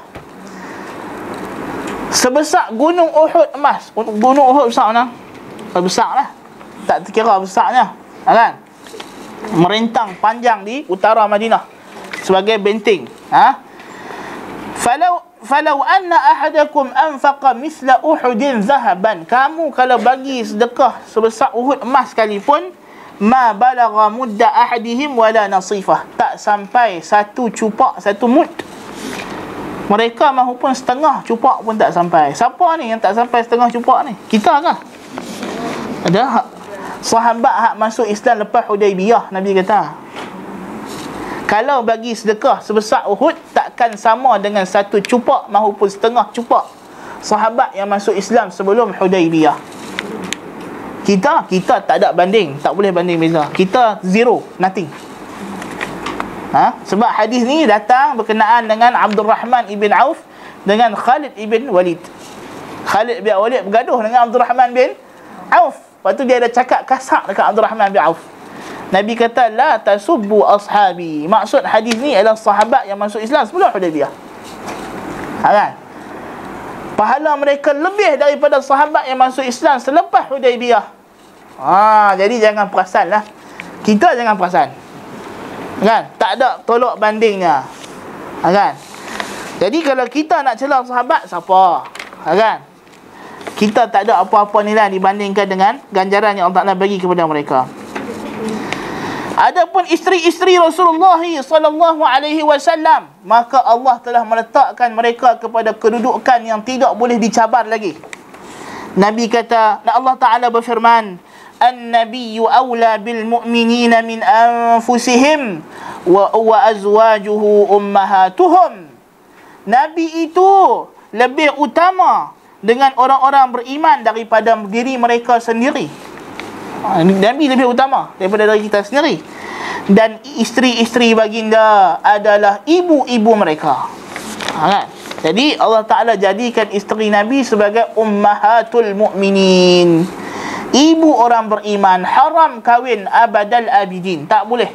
sebesar gunung Uhud emas. Gunung Uhud besar mana? Besar lah, tak terkira besarnya, kan? Merentang panjang di utara Madinah sebagai benteng. Ha? Falau falau anna ahadakum anfaqa mithla uhudin zahaban, kamu kalau bagi sedekah sebesar Uhud emas sekalipun, ma balagha mudda ahadihim wala nasifah, tak sampai satu cupak, satu mud. Mereka mahupun setengah cupak pun tak sampai. Siapa ni yang tak sampai setengah cupak ni? Kita kah? Ada sahabat hak masuk Islam lepas Hudaibiyah, Nabi kata kalau bagi sedekah sebesar Uhud, takkan sama dengan satu cupak mahupun setengah cupak sahabat yang masuk Islam sebelum Hudaibiyah. Kita, kita tak ada banding, tak boleh banding beza. Kita zero, nothing. Ha? Sebab hadis ni datang berkenaan dengan Abdul Rahman ibn Auf dengan Khalid ibn Walid. Khalid bin Walid bergaduh dengan Abdul Rahman bin Auf. Lepas tu dia ada cakap kasar dekat Abdul Rahman bin Auf. Nabi kata, la tasubbu ashabi. Maksud hadis ni adalah sahabat yang masuk Islam sebelum Hudaibiyah. Ha, kan? Pahala mereka lebih daripada sahabat yang masuk Islam selepas Hudaibiyah. Ha, jadi jangan perasan lah. Kita jangan perasan, kan? Tak ada tolak bandingnya, ha, kan? Jadi kalau kita nak celah sahabat, siapa? Ha, kan? Kita tak ada apa-apa nilai dibandingkan dengan ganjaran yang Allah Ta'ala bagi kepada mereka. Adapun isteri-isteri Rasulullah sallallahu alaihi wasallam, maka Allah telah meletakkan mereka kepada kedudukan yang tidak boleh dicabar lagi. Nabi kata, Allah Ta'ala berfirman, an-nabiyyu awla bil mu'minina min anfusihim wa wa azwajuhu ummahatuhum. Nabi itu lebih utama dengan orang-orang beriman daripada diri mereka sendiri. Nabi lebih utama daripada diri kita sendiri. Dan isteri-isteri baginda adalah ibu-ibu mereka. Ha, kan? Jadi Allah Ta'ala jadikan isteri Nabi sebagai ummahatul mu'minin, ibu orang beriman. Haram kahwin abadal abidin, tak boleh.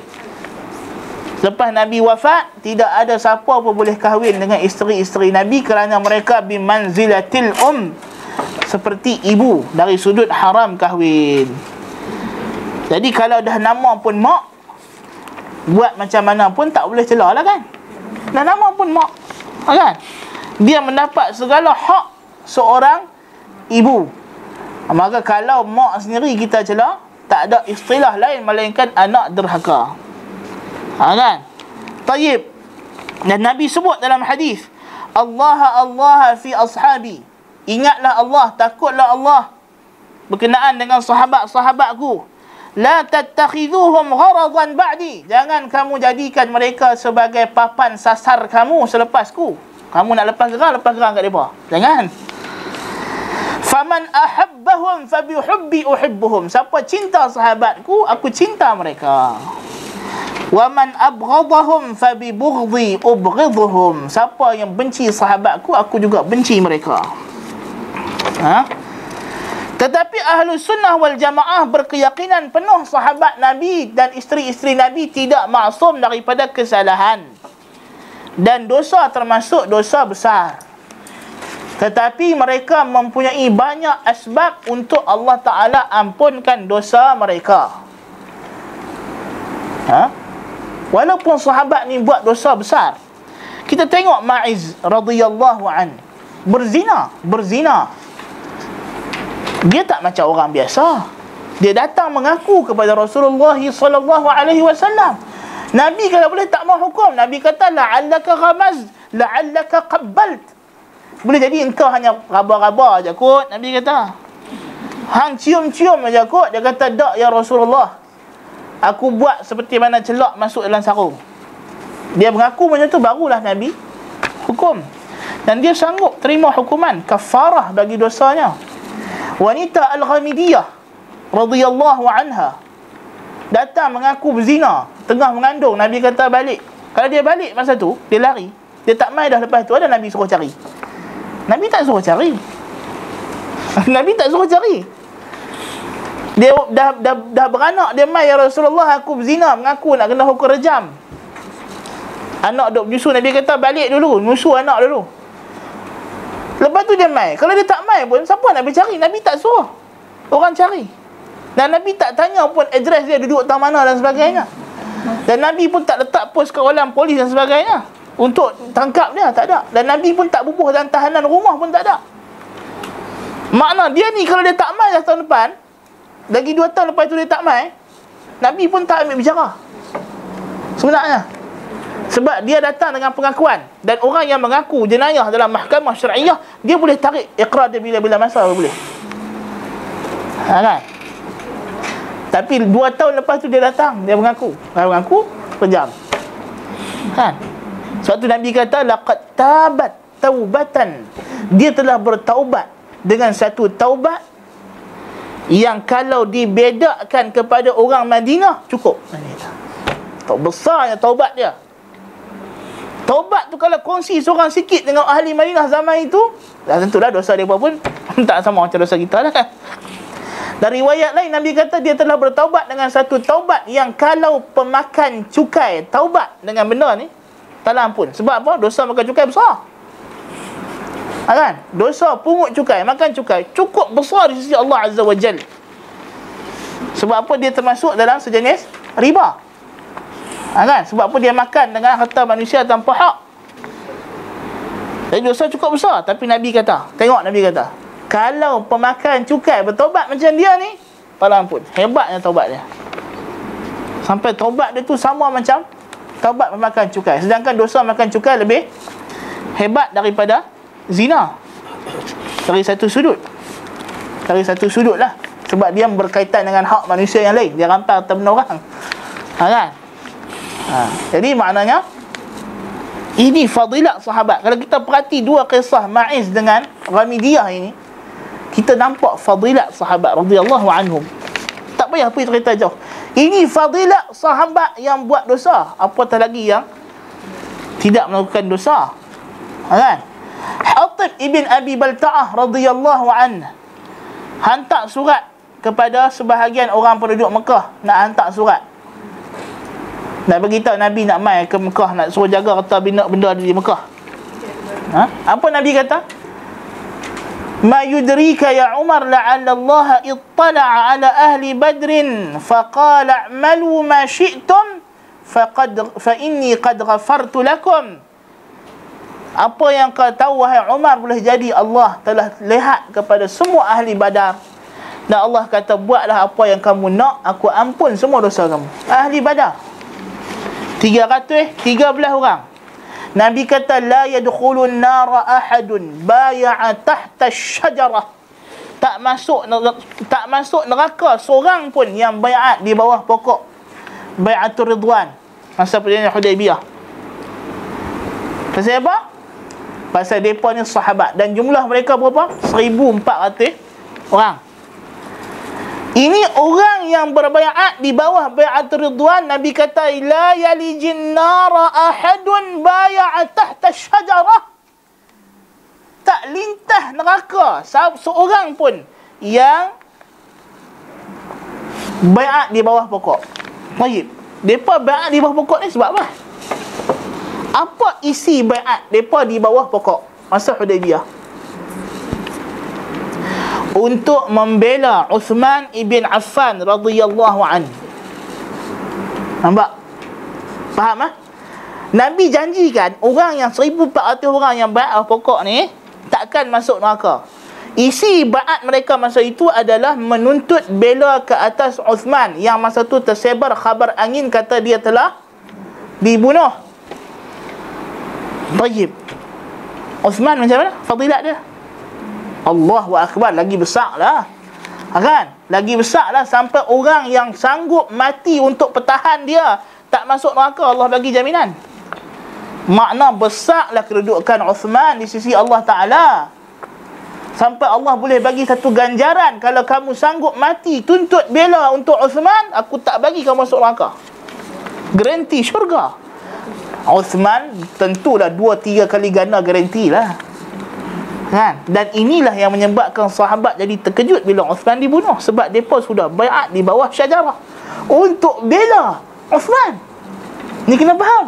Lepas Nabi wafat, tidak ada siapa pun boleh kahwin dengan isteri-isteri Nabi, kerana mereka bimanzilatil um, seperti ibu, dari sudut haram kahwin. Jadi kalau dah nama pun mak, buat macam mana pun tak boleh celah lah, kan? Dah nama pun mak, kan? Dia mendapat segala hak seorang ibu. Maka kalau mak sendiri kita celah, tak ada istilah lain melainkan anak derhaka. Ha, kan? Tayyib. Dan Nabi sebut dalam hadis, Allah Allah fi ashabi. Ingatlah Allah, takutlah Allah berkenaan dengan sahabat-sahabatku. La tattakhidhuhum gharadan ba'di. Jangan kamu jadikan mereka sebagai papan sasar kamu selepasku. Kamu nak lepas gerang, lepas gerang kat mereka. Jangan. Faman ahabbahum fabihubbi uhibbuhum. Siapa cinta sahabatku, aku cinta mereka. Wa man abghadahum fabibughdhi ubghidhuhum. Siapa yang benci sahabatku, aku juga benci mereka. Ha? Tetapi ahlu sunnah wal jamaah berkeyakinan penuh sahabat Nabi dan isteri-isteri Nabi tidak maksum daripada kesalahan. Dan dosa termasuk dosa besar. Tetapi mereka mempunyai banyak asbab untuk Allah Ta'ala ampunkan dosa mereka. Ha? Walaupun sahabat ni buat dosa besar. Kita tengok Ma'iz radhiyallahu an, berzina, berzina. Dia tak macam orang biasa. Dia datang mengaku kepada Rasulullah sallallahu alaihi wasallam. Nabi kalau boleh tak mau hukum. Nabi kata la'allaka ghamaz, la'allaka qabbalt. Boleh jadi engkau hanya raba-raba aja kot, Nabi kata. Hang cium-cium aja kot. Dia kata tak ya Rasulullah, aku buat seperti mana celak masuk dalam sarung. Dia mengaku macam tu, barulah Nabi hukum. Dan dia sanggup terima hukuman kafarah bagi dosanya. Wanita Al-Ghamidiyah radhiyallahu anha datang mengaku berzina, tengah mengandung. Nabi kata balik. Kalau dia balik masa tu, dia lari. Dia tak mai dah lepas tu, ada Nabi suruh cari. Nabi tak suruh cari. Nabi tak suruh cari. Dia dah dah dah beranak, dia mai, ya Rasulullah aku berzina, mengaku nak kena hukum rejam. Anak duk menyusu, Nabi kata balik dulu, menyusu anak dulu. Lepas tu dia mai. Kalau dia tak mai pun, siapa nak pergi cari? Nabi tak suruh orang cari. Dan Nabi tak tanya pun adres dia duduk tang mana dan sebagainya. Dan Nabi pun tak letak pos kawalan polis dan sebagainya untuk tangkap dia, tak ada. Dan Nabi pun tak bubuh dan tahanan rumah pun tak ada. Makna dia ni kalau dia tak mai dah tahun depan, lagi dua tahun lepas tu dia tak mai, Nabi pun tak ambil bicara sebenarnya. Sebab dia datang dengan pengakuan. Dan orang yang mengaku jenayah dalam mahkamah syariah, dia boleh tarik iqrar dia bila-bila masa boleh. Ha, kan? Tapi dua tahun lepas tu dia datang, dia mengaku. Dia mengaku pejam. Kan? Sebab tu Nabi kata laqad tabat taubatan. Dia telah bertaubat dengan satu taubat yang kalau dibedakan kepada orang Madinah cukup. Tak besarnya taubat dia. Taubat tu kalau kongsi seorang sikit dengan ahli Madinah zaman itu, dah tentulah dosa dia pun tak sama macam dosa kita lah, kan. Dari riwayat lain Nabi kata dia telah bertaubat dengan satu taubat yang kalau pemakan cukai taubat dengan benda ni tak ampun. Sebab apa? Dosa makan cukai besar. Ha, kan? Dosa pungut cukai, makan cukai cukup besar di sisi Allah Azza wa Jal. Sebab apa? Dia termasuk dalam sejenis riba. Ha, kan? Sebab apa? Dia makan dengan harta manusia tanpa hak. Jadi dosa cukup besar. Tapi Nabi kata, tengok Nabi kata, kalau pemakan cukai bertaubat macam dia ni, tak ampun. Hebatnya taubat dia. Sampai taubat dia tu sama macam taubat pemakan cukai. Sedangkan dosa makan cukai lebih hebat daripada zina. Dari satu sudut. Dari satu sudut lah. Sebab dia berkaitan dengan hak manusia yang lain. Dia rampas harta benda orang. Ha, kan? Ha. Jadi maknanya ini fadilat sahabat. Kalau kita perhati dua kisah Ma'iz dengan Ghamidiyah ini, kita nampak fadilat sahabat radhiyallahu anhum. Tak payah pergi cerita jauh. Ini fadilat sahabat yang buat dosa, apatah lagi yang tidak melakukan dosa. Ha, kan? Hatib ibn Abi Balta'ah radhiyallahu anhu hantar surat kepada sebahagian orang penduduk Mekah, nak hantar surat, nak beritahu Nabi nak mai ke Mekah, nak suruh jaga harta benda benda ada di Mekah. Ha? Apa Nabi kata? Ma yudrika ya Umar la'alla Allah ittala'a ala ahli Badrin faqala a'malu ma syi'tum faqad fa inni qad ghafartu lakum. Apa yang kau tahu wahai Umar, boleh jadi Allah telah lihat kepada semua ahli Badar dan Allah kata buatlah apa yang kamu nak, aku ampun semua dosa kamu. Ahli Badar tiga ratus tiga belas orang. Nabi kata la yadkhulun nara ahadun bay'a tahta asy-syajarah. Tak masuk tak masuk neraka seorang pun yang baiat di bawah pokok Bai'atul Ridwan masa perjanjian Hudaibiyah. Pasal apa? Pasal mereka ni sahabat dan jumlah mereka berapa? seribu empat ratus orang. Ini orang yang berbaiat di bawah Bai'atul Ridwan. Nabi kata la yalijin nara ahadun bai'a tahta syajarah. Tak lintah neraka seorang pun yang baiat di bawah pokok. Baik. Depa baiat di bawah pokok ni sebab apa? Apa isi baiat depa di bawah pokok masa Hudaibiyah? Untuk membela Uthman ibn Affan radhiyallahu anhu. Nampak? Faham ah? Nabi janjikan orang yang seribu empat ratus orang yang baiat pokok ni takkan masuk neraka. Isi baiat mereka masa itu adalah menuntut bela ke atas Uthman yang masa tu tersebar khabar angin kata dia telah dibunuh. Baik. Uthman macam mana fadilat dia? Allahu Akbar, lagi besar lah. Kan? Lagi besar lah sampai orang yang sanggup mati untuk pertahan dia tak masuk neraka, Allah bagi jaminan. Makna besarlah kedudukan Uthman di sisi Allah Ta'ala. Sampai Allah boleh bagi satu ganjaran, kalau kamu sanggup mati tuntut bela untuk Uthman, aku tak bagi kamu masuk neraka. Garanti syurga. Uthman tentulah dua tiga kali ganda garanti lah. Kan? Dan inilah yang menyebabkan sahabat jadi terkejut bila Uthman dibunuh, sebab mereka sudah baiat di bawah syajarah untuk bela Uthman. Ni kena faham.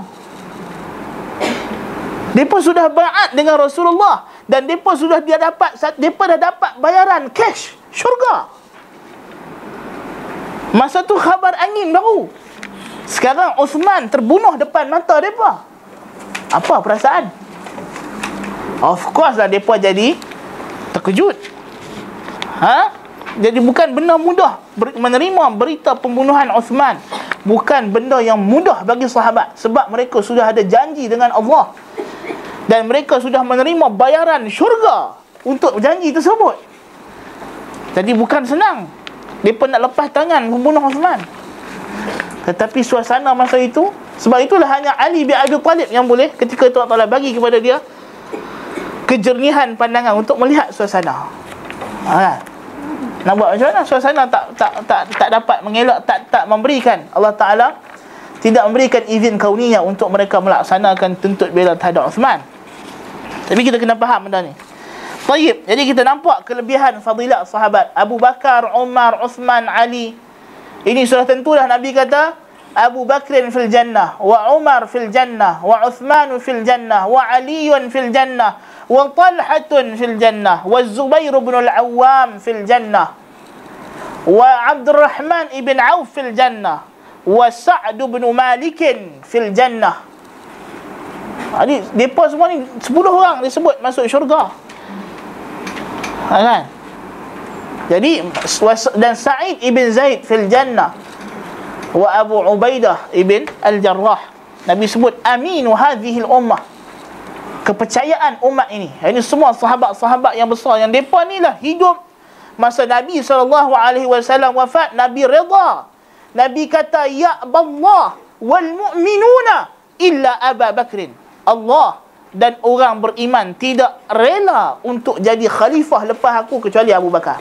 Mereka sudah baiat dengan Rasulullah dan mereka sudah dia dapat mereka dah dapat bayaran cash syurga. Masa tu khabar angin baru. Sekarang Uthman terbunuh depan mata mereka. Apa perasaan? Of course lah mereka jadi terkejut. Ha? Jadi bukan benda mudah menerima berita pembunuhan Uthman. Bukan benda yang mudah bagi sahabat, sebab mereka sudah ada janji dengan Allah dan mereka sudah menerima bayaran syurga untuk janji tersebut. Jadi bukan senang mereka nak lepas tangan membunuh Uthman. Tetapi suasana masa itu, sebab itulah hanya Ali bin Abi Talib yang boleh, ketika itu Allah Ta'ala bagi kepada dia kejernihan pandangan untuk melihat suasana. Ha. Nak buat macam mana? Suasana tak tak tak tak dapat mengelak, tak tak memberikan, Allah Ta'ala tidak memberikan izin kauniyah untuk mereka melaksanakan tuntut bela terhadap Uthman. Tapi kita kena faham benda ni. Baik, jadi kita nampak kelebihan fadilat sahabat Abu Bakar, Umar, Uthman, Ali. Ini sudah tentulah Nabi kata Abu Bakrin fil jannah, wa Umar fil jannah, wa Uthman fil jannah, wa Aliyun fil jannah, wa Talhatun fil jannah, wa Zubair ibn al-Awwam fil jannah, wa Abdurrahman ibn Auf fil jannah, wa Sa'd ibn Malik fil jannah. Jadi mereka semua ni sepuluh orang disebut masuk syurga. Ha, kan? Jadi dan Sa'id ibn Zaid fil jannah, wa Abu Ubaidah ibn al-Jarrah. Nabi sebut aminu hadhihi al-ummah, kepercayaan umat ini. Ini semua sahabat-sahabat yang besar yang depa ni lah hidup Masa Nabi sallallahu alaihi wasallam wafat, Nabi redha. Nabi kata, ya Allah wal mu'minuna illa Abu Bakrin. Allah dan orang beriman tidak rela untuk jadi khalifah lepas aku kecuali Abu Bakar.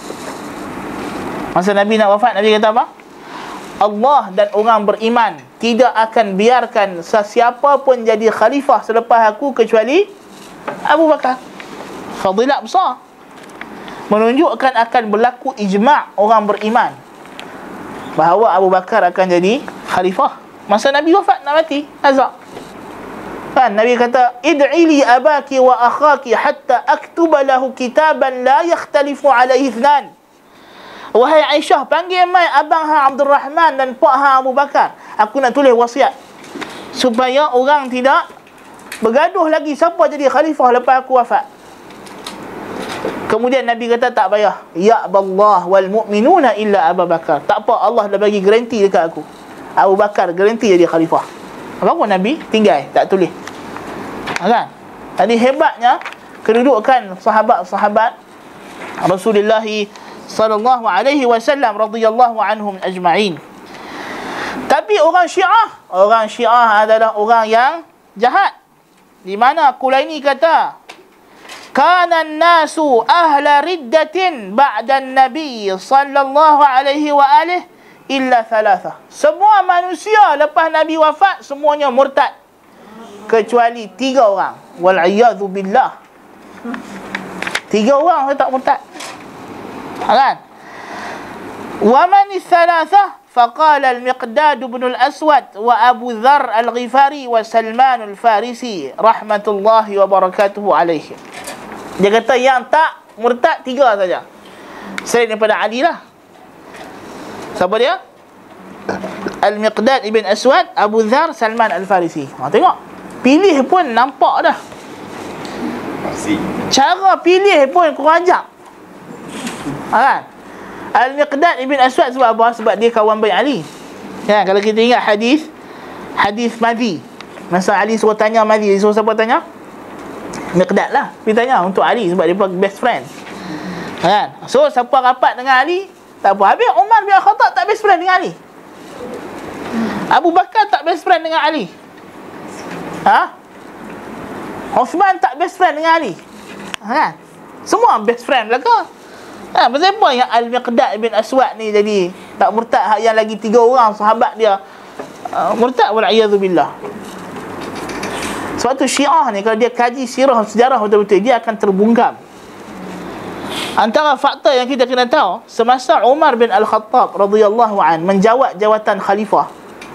Masa Nabi nak wafat, Nabi kata apa? Allah dan orang beriman tidak akan biarkan sesiapa pun jadi khalifah selepas aku kecuali Abu Bakar. Fadilat besar, menunjukkan akan berlaku ijma' orang beriman bahawa Abu Bakar akan jadi khalifah. Masa Nabi wafat, nak mati, azab kan, Nabi kata, id'i li abaki wa akhaki hatta aktuba lahu kitaban la yakhtalifu alaihi ithnan. Wahai Aisyah, panggil mai abang hang Abdul Rahman dan pak hang Abu Bakar, aku nak tulis wasiat supaya orang tidak bergaduh lagi siapa jadi khalifah lepas aku wafat. Kemudian Nabi kata, tak payah, ya Allah wal mu'minuna illa Abu Bakar. Tak apa, Allah dah bagi garanti dekat aku, Abu Bakar garanti jadi khalifah. Apa pun Nabi tinggal, tak tulis. Ha, kan? Jadi hebatnya kedudukan sahabat-sahabat Rasulullah sallallahu alaihi wasallam radhiyallahu anhum ajma'in. Tapi orang Syiah, orang Syiah adalah orang yang jahat. Di mana Kulaini kata, kana an-nasu ahla riddatin ba'da an-nabi sallallahu alaihi wa alihi illa thalatha. Semua manusia lepas Nabi wafat semuanya murtad kecuali tiga orang. Wal a'yadhu billah. Tiga orang yang tak murtad. Kan? Wa man thalatha faqala al-Miqdad ibn al-Aswad wa Abu Dharr al-Ghifari wa Salman al-Farisi rahmatullahi wa barakatuhu alaihi. Dia kata yang tak murtad tiga saja, selain daripada Ali lah. Siapa dia? Al-Miqdad ibn Aswad, Abu Dharr, Salman al-Farisi. Ha, tengok, pilih pun nampak dah. Cara pilih pun kurang ajak. Ha, kan? Al-Miqdad ibn Aswad sebab apa? Sebab dia kawan baik Ali. Ya, kalau kita ingat hadis hadis Madhi, masa Ali suruh tanya Madhi, dia suruh siapa tanya? Miqdad lah. Dia tanya untuk Ali sebab dia best friend. Ha, kan? So siapa rapat dengan Ali, tak apa. Habis Umar bin Khattab tak best friend dengan Ali. Abu Bakar tak best friend dengan Ali. Ha? Uthman tak best friend dengan Ali. Ha? Semua best friend belaka. Ha, pasal apa yang Al-Miqdad bin Aswad ni jadi tak murtad, yang lagi tiga orang sahabat dia uh, murtad, wal'iyadzubillah. Sebab tu Syiah ni kalau dia kaji sirah sejarah betul-betul, dia akan terbungkam. Antara fakta yang kita kena tahu, semasa Umar bin Al-Khattab radhiyallahu an menjawat jawatan khalifah,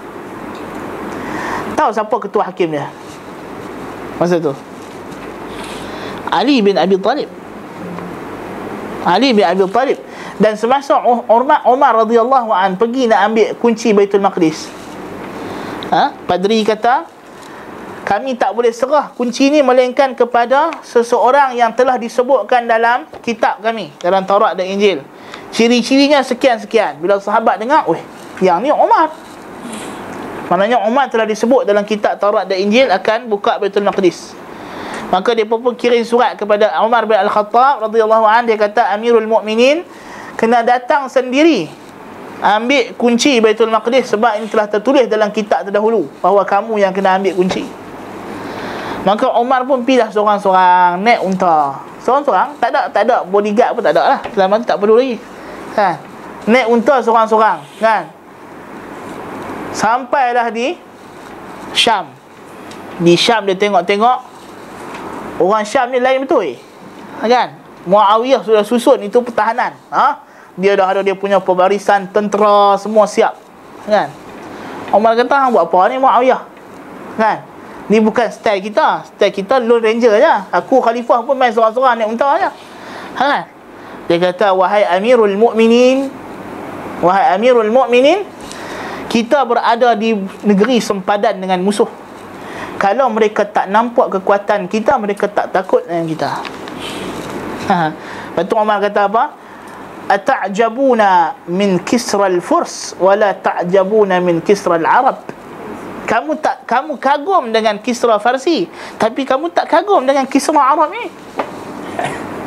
tahu siapa ketua hakim dia masa tu? Ali bin Abi Talib. Ali bin Abi Talib. Dan semasa Umar, Umar radhiyallahu an pergi nak ambil kunci Baitul Maqdis, ha? Padri kata, kami tak boleh serah kunci ni melainkan kepada seseorang yang telah disebutkan dalam kitab kami, dalam Taurat dan Injil. Ciri-cirinya sekian-sekian. Bila sahabat dengar, weh, yang ni Umar. Maknanya Umar telah disebut dalam kitab Taurat dan Injil akan buka Baitul Maqdis. Maka dia pun kirim surat kepada Umar bin Al-Khattab radhiyallahu anhu. Dia kata, Amirul Mukminin kena datang sendiri ambil kunci Baitul Maqdis, sebab ini telah tertulis dalam kitab terdahulu bahawa kamu yang kena ambil kunci. Maka Umar pun pilih seorang-seorang, naik unta. Seorang-seorang, tak ada tak ada bodyguard pun tak ada lah. Selama tu tak perlu lagi. Kan? Naik unta seorang-seorang, kan? Sampailah di Syam. Di Syam dia tengok-tengok, orang Syam ni lain betul, eh? Kan? Muawiyah sudah susun itu pertahanan. Ha? Dia dah ada dia punya pembarisan tentera, semua siap. Kan? Umar kata, hang buat apa ni Muawiyah? Kan? Ni bukan style kita. Style kita Lone Ranger je. Aku khalifah pun main seorang-seorang naik unta je. Ha? Dia kata, wahai Amirul Mukminin, wahai Amirul Mukminin, kita berada di negeri sempadan dengan musuh. Kalau mereka tak nampak kekuatan kita, mereka tak takut dengan kita. Ha. Lepas tu Umar kata apa? Ata'jabuna min kisral furs wala ta'jabuna min kisral arab. Kamu tak kamu kagum dengan Kisra Farsi, tapi kamu tak kagum dengan Kisra Arab ni.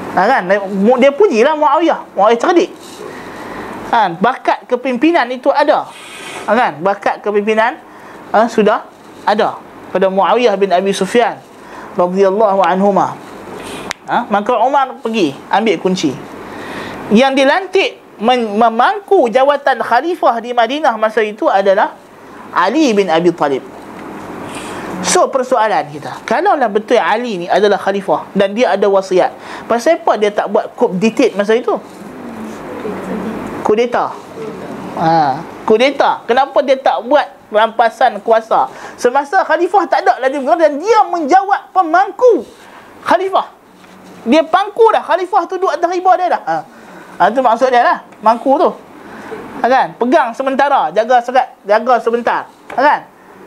Ha, kan? Dia pujilah Muawiyah. Muawiyah cerdik. Ha, bakat kepimpinan itu ada. Ha, kan? Bakat kepimpinan ha, sudah ada pada Muawiyah bin Abi Sufyan radhiyallahu anhuma. Ha, maka Umar pergi ambil kunci. Yang dilantik memangku jawatan khalifah di Madinah masa itu adalah Ali bin Abi Talib. So persoalan kita, kalaulah betul Ali ni adalah khalifah dan dia ada wasiat, pasal apa dia tak buat coup d'etat masa itu? Kudeta. Ha, kudeta. Kenapa dia tak buat rampasan kuasa? Semasa khalifah tak ada lagi dan dia menjawab pemangku khalifah. Dia pangku dah, khalifah tu duduk atas riba dia dah. Ha. Ha, tu maksud dia lah, mangku tu. Ha, kan? Pegang sementara, jaga serat, jaga sebentar. Ha, kan?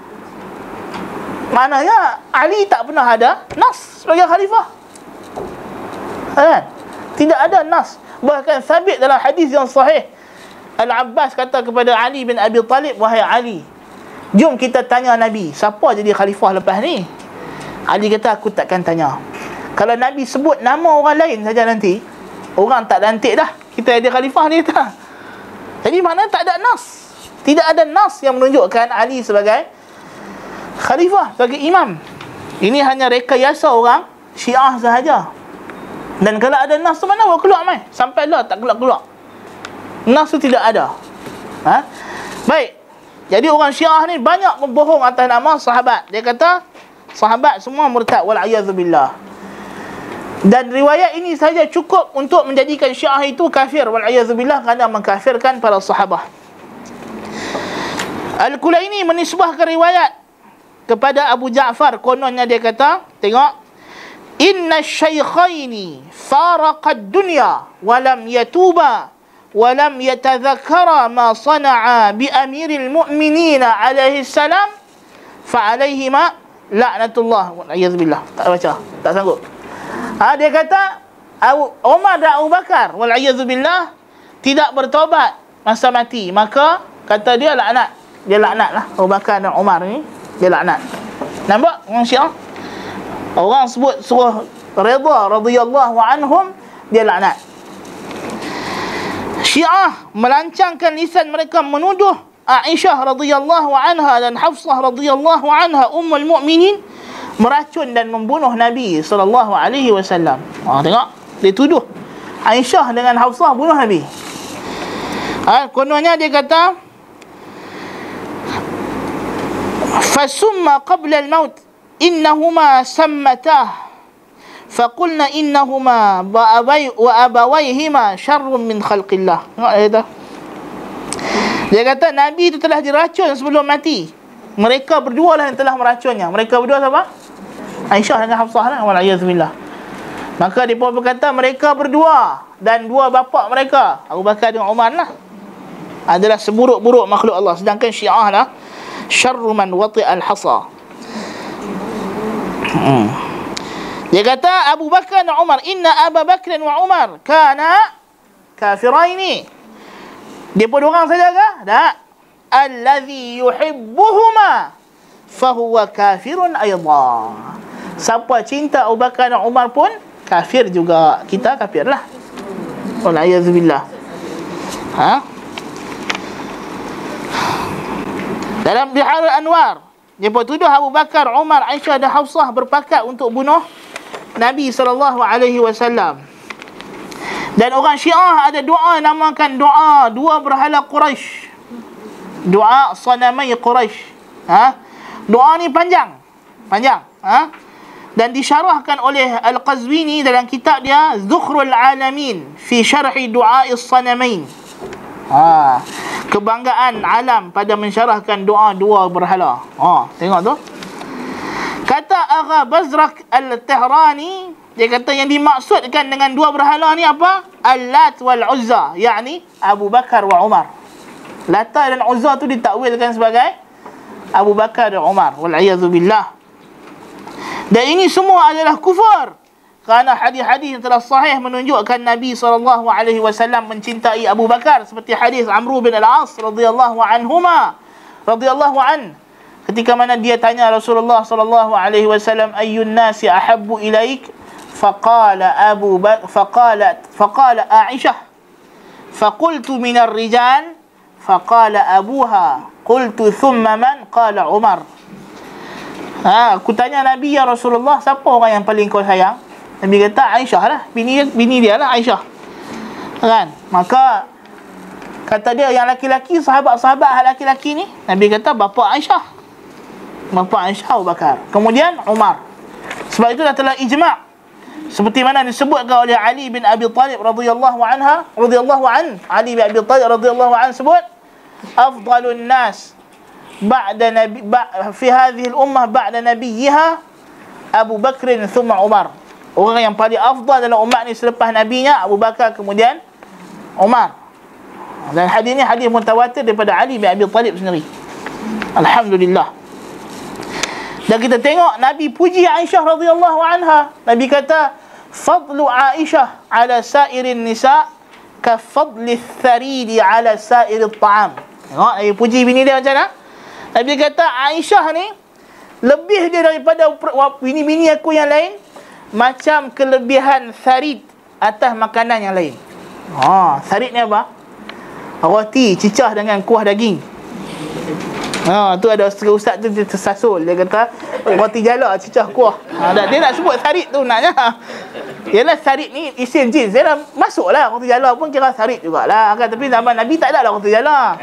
Maknanya Ali tak pernah ada nas sebagai khalifah. Ha, kan? Tidak ada nas. Bahkan sabit dalam hadis yang sahih, Al-Abbas kata kepada Ali bin Abi Talib, wahai Ali, jom kita tanya Nabi, siapa jadi khalifah lepas ni? Ali kata, aku takkan tanya. Kalau Nabi sebut nama orang lain saja nanti, orang tak lantik dah kita jadi khalifah ni tak. Jadi maknanya tak ada nas. Tidak ada nas yang menunjukkan Ali sebagai khalifah, sebagai imam. Ini hanya rekayasa orang Syiah sahaja. Dan kalau ada nas tu mana bawa keluar mai? Sampailah tak keluar-keluar. Nas tu tidak ada. Ha? Baik. Jadi orang Syiah ni banyak membohong atas nama sahabat. Dia kata sahabat semua murtad wal-a'yadzubillah. Dan riwayat ini saja cukup untuk menjadikan Syiah itu kafir wal-a'yadzubillah, kerana mengkafirkan para sahabat. Al-Kulaini menisbahkan riwayat kepada Abu Ja'far, kononnya dia kata, tengok, inna syaikhaini faraqad dunya walam yatuba walam yatadhakkara ma sana'a bi amiril mu'minina alaihi salam fa alaihima la'natullah wal-a'yadzubillah. Tak baca, tak sanggup. Ha, dia kata Abu, Umar dan Abu Bakar wal-a'yadzubillah tidak bertaubat masa mati, maka kata dia laknat. Dia laknat lah Abu Bakar dan Umar ni, dia laknat. Nampak orang Syiah? Orang sebut surah Ridha radhiyallahu anhum, dia laknat. Syiah melancangkan lisan mereka menuduh Aisyah radhiyallahu anha dan Hafsah radhiyallahu anha ummul mukminin meracun dan membunuh Nabi sallallahu alaihi wasallam. Ha, tengok, dia tuduh Aisyah dengan Hafsah bunuh Nabi. Ha, kononnya dia kata fasumma qabla al-maut innahuma sammatah faqulna innahuma wa abay wa abawayhima syarrun min khalqillah. Tengok dia kata. Dia kata Nabi itu telah diracun sebelum mati. Mereka berdua lah yang telah meracunnya. Mereka berdua siapa? Aisyah dengan Hafsah lah, wal-a'yadzubillah. Maka dia pun berkata mereka berdua dan dua bapa mereka, Abu Bakar dan Umar lah, adalah seburuk-buruk makhluk Allah. Sedangkan Syiah lah syarru man wati'al hasa. Hmm. Dia kata Abu Bakar dan Umar, inna Abu Bakr wa Umar kana kafiraini. Dia pun orang saja ke? Tak. Allazi yuhibbuhuma fahuwa kafirun ayda. Siapa cinta Abu Bakar dan Umar pun kafir juga. Kita kafir lah. Wal-a'yadzubillah. Ha? Dalam Bihar Anwar, dia pun tuduh Abu Bakar, Umar, Aisyah dan Hafsah berpakat untuk bunuh Nabi sallallahu alaihi wasallam. Dan orang Syiah ada doa namakan doa dua berhala Quraisy. Doa sanamai Quraisy. Ha? Doa ni panjang. Panjang, ha? Dan disyarahkan oleh Al-Qazwini dalam kitab dia Zukhrul Alamin fi syarhi du'a'is sanamain. Ha, kebanggaan alam pada mensyarahkan doa dua berhala. Ha, tengok tu. Kata Agha Bazrak Al-Tehrani, dia kata yang dimaksudkan dengan dua berhala ni apa? Al-Lat wal-Uzza, yakni Abu Bakar wa Umar. Lata dan Uzza tu ditakwilkan sebagai Abu Bakar dan Umar, wal-'iyadzubillah. Dan ini semua adalah kufur, kerana hadis-hadis yang telah sahih menunjukkan Nabi sallallahu alaihi wasallam mencintai Abu Bakar, seperti hadis Amr bin Al-As radhiyallahu anhuma radhiyallahu an, ketika mana dia tanya Rasulullah sallallahu alaihi wasallam, ayyun nasi ahabbu ilaik, faqala Abu Bakr faqalat faqala Aisyah faqultu min ar-rijal faqala abuha qultu thumma man qala Umar. Ha, aku tanya Nabi, ya Rasulullah, siapa orang yang paling kau sayang? Nabi kata Aisyah lah, bini dia, bini dia lah Aisyah. Kan? Maka kata dia yang laki-laki, sahabat-sahabat laki-laki ni, Nabi kata bapa Aisyah. Bapa Aisyah Abu Bakar. Kemudian Umar. Sebab itu dah telah ijma'. Seperti mana disebutkan oleh Ali bin Abi Talib radhiyallahu anha, radhiyallahu an, Ali bin Abi Talib radhiyallahu an sebut, afdalun nas ba'da nabi ba, fi hadhihi al-ummah ba'da nabiyha Abu Bakr thumma Umar. Orang yang paling afdal dalam umat ni selepas nabinya Abu Bakar, kemudian Umar. Dan hadis ni hadis mutawatir daripada Ali bin Abi Talib sendiri. Alhamdulillah. Dan kita tengok Nabi puji Aisyah radhiyallahu anha. Nabi kata fadlu Aisyah ala sairin nisa ka fadli tharidi ala sairil ta'am. Tengok Nabi puji bini dia macam mana? Nabi kata Aisyah ni lebih dia daripada bini-bini aku yang lain macam kelebihan tharid atas makanan yang lain. Ha, tharid ni apa? Roti cicah dengan kuah daging. Ha, tu ada ustaz tu dia tersasul, dia kata roti jala cicah kuah. Ha, dia nak sebut tharid tu naknya. Yalah tharid ni isim jins, dia dah masuklah roti jala pun kira tharid jugalah kan, tapi zaman Nabi tak ada lah roti jala.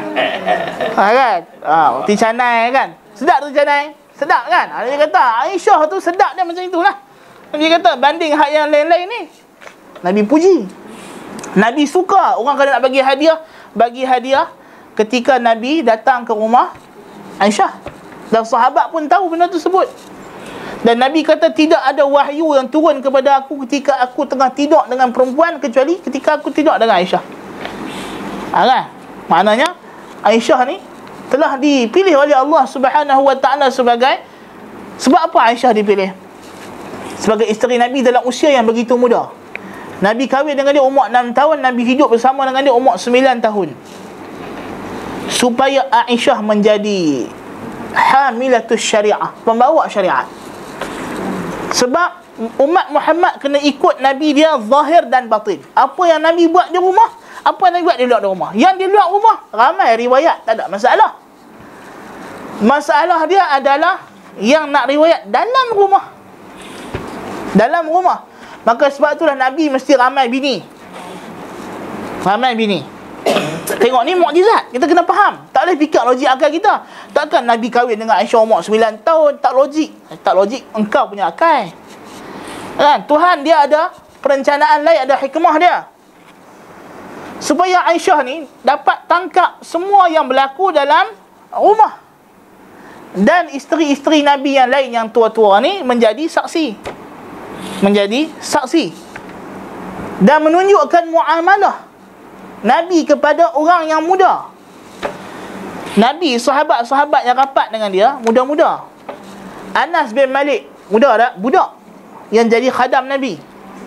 Ha kan? Ha, roti canai kan. Sedap roti canai? Sedap kan? Ha, dia kata Aisyah tu sedap dia macam itulah. Dia kata banding hak yang lain-lain ni Nabi puji. Nabi suka orang kalau nak bagi hadiah, bagi hadiah ketika Nabi datang ke rumah Aisyah. Dan sahabat pun tahu benda tersebut. Dan Nabi kata tidak ada wahyu yang turun kepada aku ketika aku tengah tidur dengan perempuan kecuali ketika aku tidur dengan Aisyah. Ha, kan? Maknanya Aisyah ni telah dipilih oleh Allah Subhanahu wa taala sebagai, sebab apa Aisyah dipilih? Sebagai isteri Nabi dalam usia yang begitu muda. Nabi kahwin dengan dia umur enam tahun, Nabi hidup bersama dengan dia umur sembilan tahun. Supaya Aisyah menjadi hamilatus syariah, pembawa syariat. Sebab umat Muhammad kena ikut Nabi dia zahir dan batin. Apa yang Nabi buat di rumah, apa yang Nabi buat di luar rumah. Yang di luar rumah ramai riwayat, tak ada masalah. Masalah dia adalah yang nak riwayat dalam rumah. Dalam rumah. Maka sebab itulah Nabi mesti ramai bini. Ramai bini. Tengok ni mukjizat. Kita kena faham. Tak boleh fikir logik akal kita. Takkan Nabi kahwin dengan Aisyah umur sembilan tahun. Tak logik. Tak logik. Engkau punya akal. Kan? Tuhan dia ada perencanaan lain, ada hikmah dia. Supaya Aisyah ni dapat tangkap semua yang berlaku dalam rumah. Dan isteri-isteri Nabi yang lain yang tua-tua ni menjadi saksi. Menjadi saksi. Dan menunjukkan muamalah Nabi kepada orang yang muda. Nabi, sahabat-sahabat yang rapat dengan dia, muda-muda. Anas bin Malik, muda tak? Budak yang jadi khadam Nabi.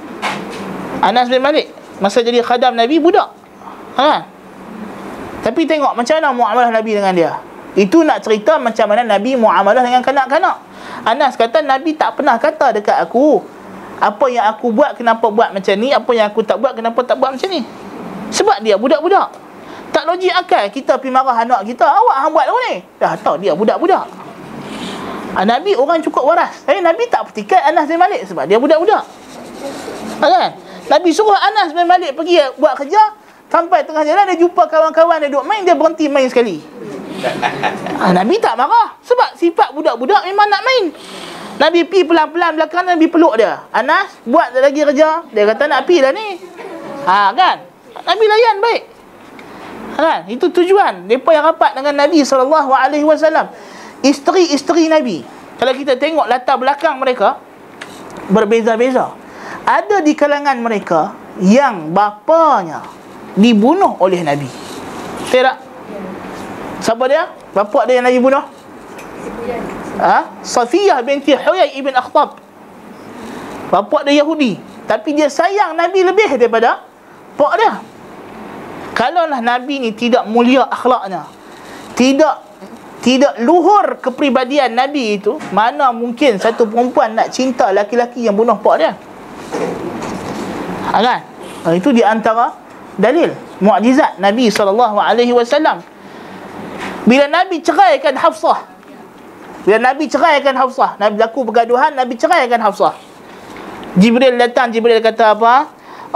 Anas bin Malik, masa jadi khadam Nabi, budak. Ha? Tapi tengok macam mana muamalah Nabi dengan dia. Itu nak cerita macam mana Nabi muamalah dengan kanak-kanak. Anas kata, Nabi tak pernah kata dekat aku, apa yang aku buat, kenapa buat macam ni. Apa yang aku tak buat, kenapa tak buat macam ni. Sebab dia budak-budak. Tak logik akal kita pergi marah anak kita, awak hang buat apa ni? Dah tahu dia budak-budak. Ha, Nabi orang cukup waras. Eh, Nabi tak petikai Anas bin Malik sebab dia budak-budak. Ha, kan? Nabi suruh Anas bin Malik pergi buat kerja. Sampai tengah jalan dia jumpa kawan-kawan dia duduk main, dia berhenti main sekali. Ha, Nabi tak marah. Sebab sifat budak-budak memang nak main. Nabi pergi pelan-pelan belakang, Nabi peluk dia. Anas, buat lagi kerja. Dia kata nak pergi dah ni. Ha, kan? Nabi layan baik. Ha, kan? Itu tujuan mereka yang rapat dengan Nabi sallallahu alaihi wasallam. Isteri-isteri Nabi, kalau kita tengok latar belakang mereka berbeza-beza. Ada di kalangan mereka yang bapanya dibunuh oleh Nabi. Betul tak? Siapa dia? Bapa dia yang Nabi bunuh? Ha? Safiyah binti Huyai ibn Akhtab. Bapa dia Yahudi, tapi dia sayang Nabi lebih daripada pak dia. Kalaulah Nabi ni tidak mulia akhlaknya, tidak tidak luhur kepribadian Nabi itu, mana mungkin satu perempuan nak cinta laki-laki yang bunuh pak dia? Ha, kan? Ha, itu di antara dalil mukjizat Nabi sallallahu alaihi wasallam. Bila Nabi ceraikan Hafsah, bila Nabi ceraikan Hafsah, Nabi berlaku pergaduhan, Nabi ceraikan Hafsah. Jibril datang, Jibril kata apa?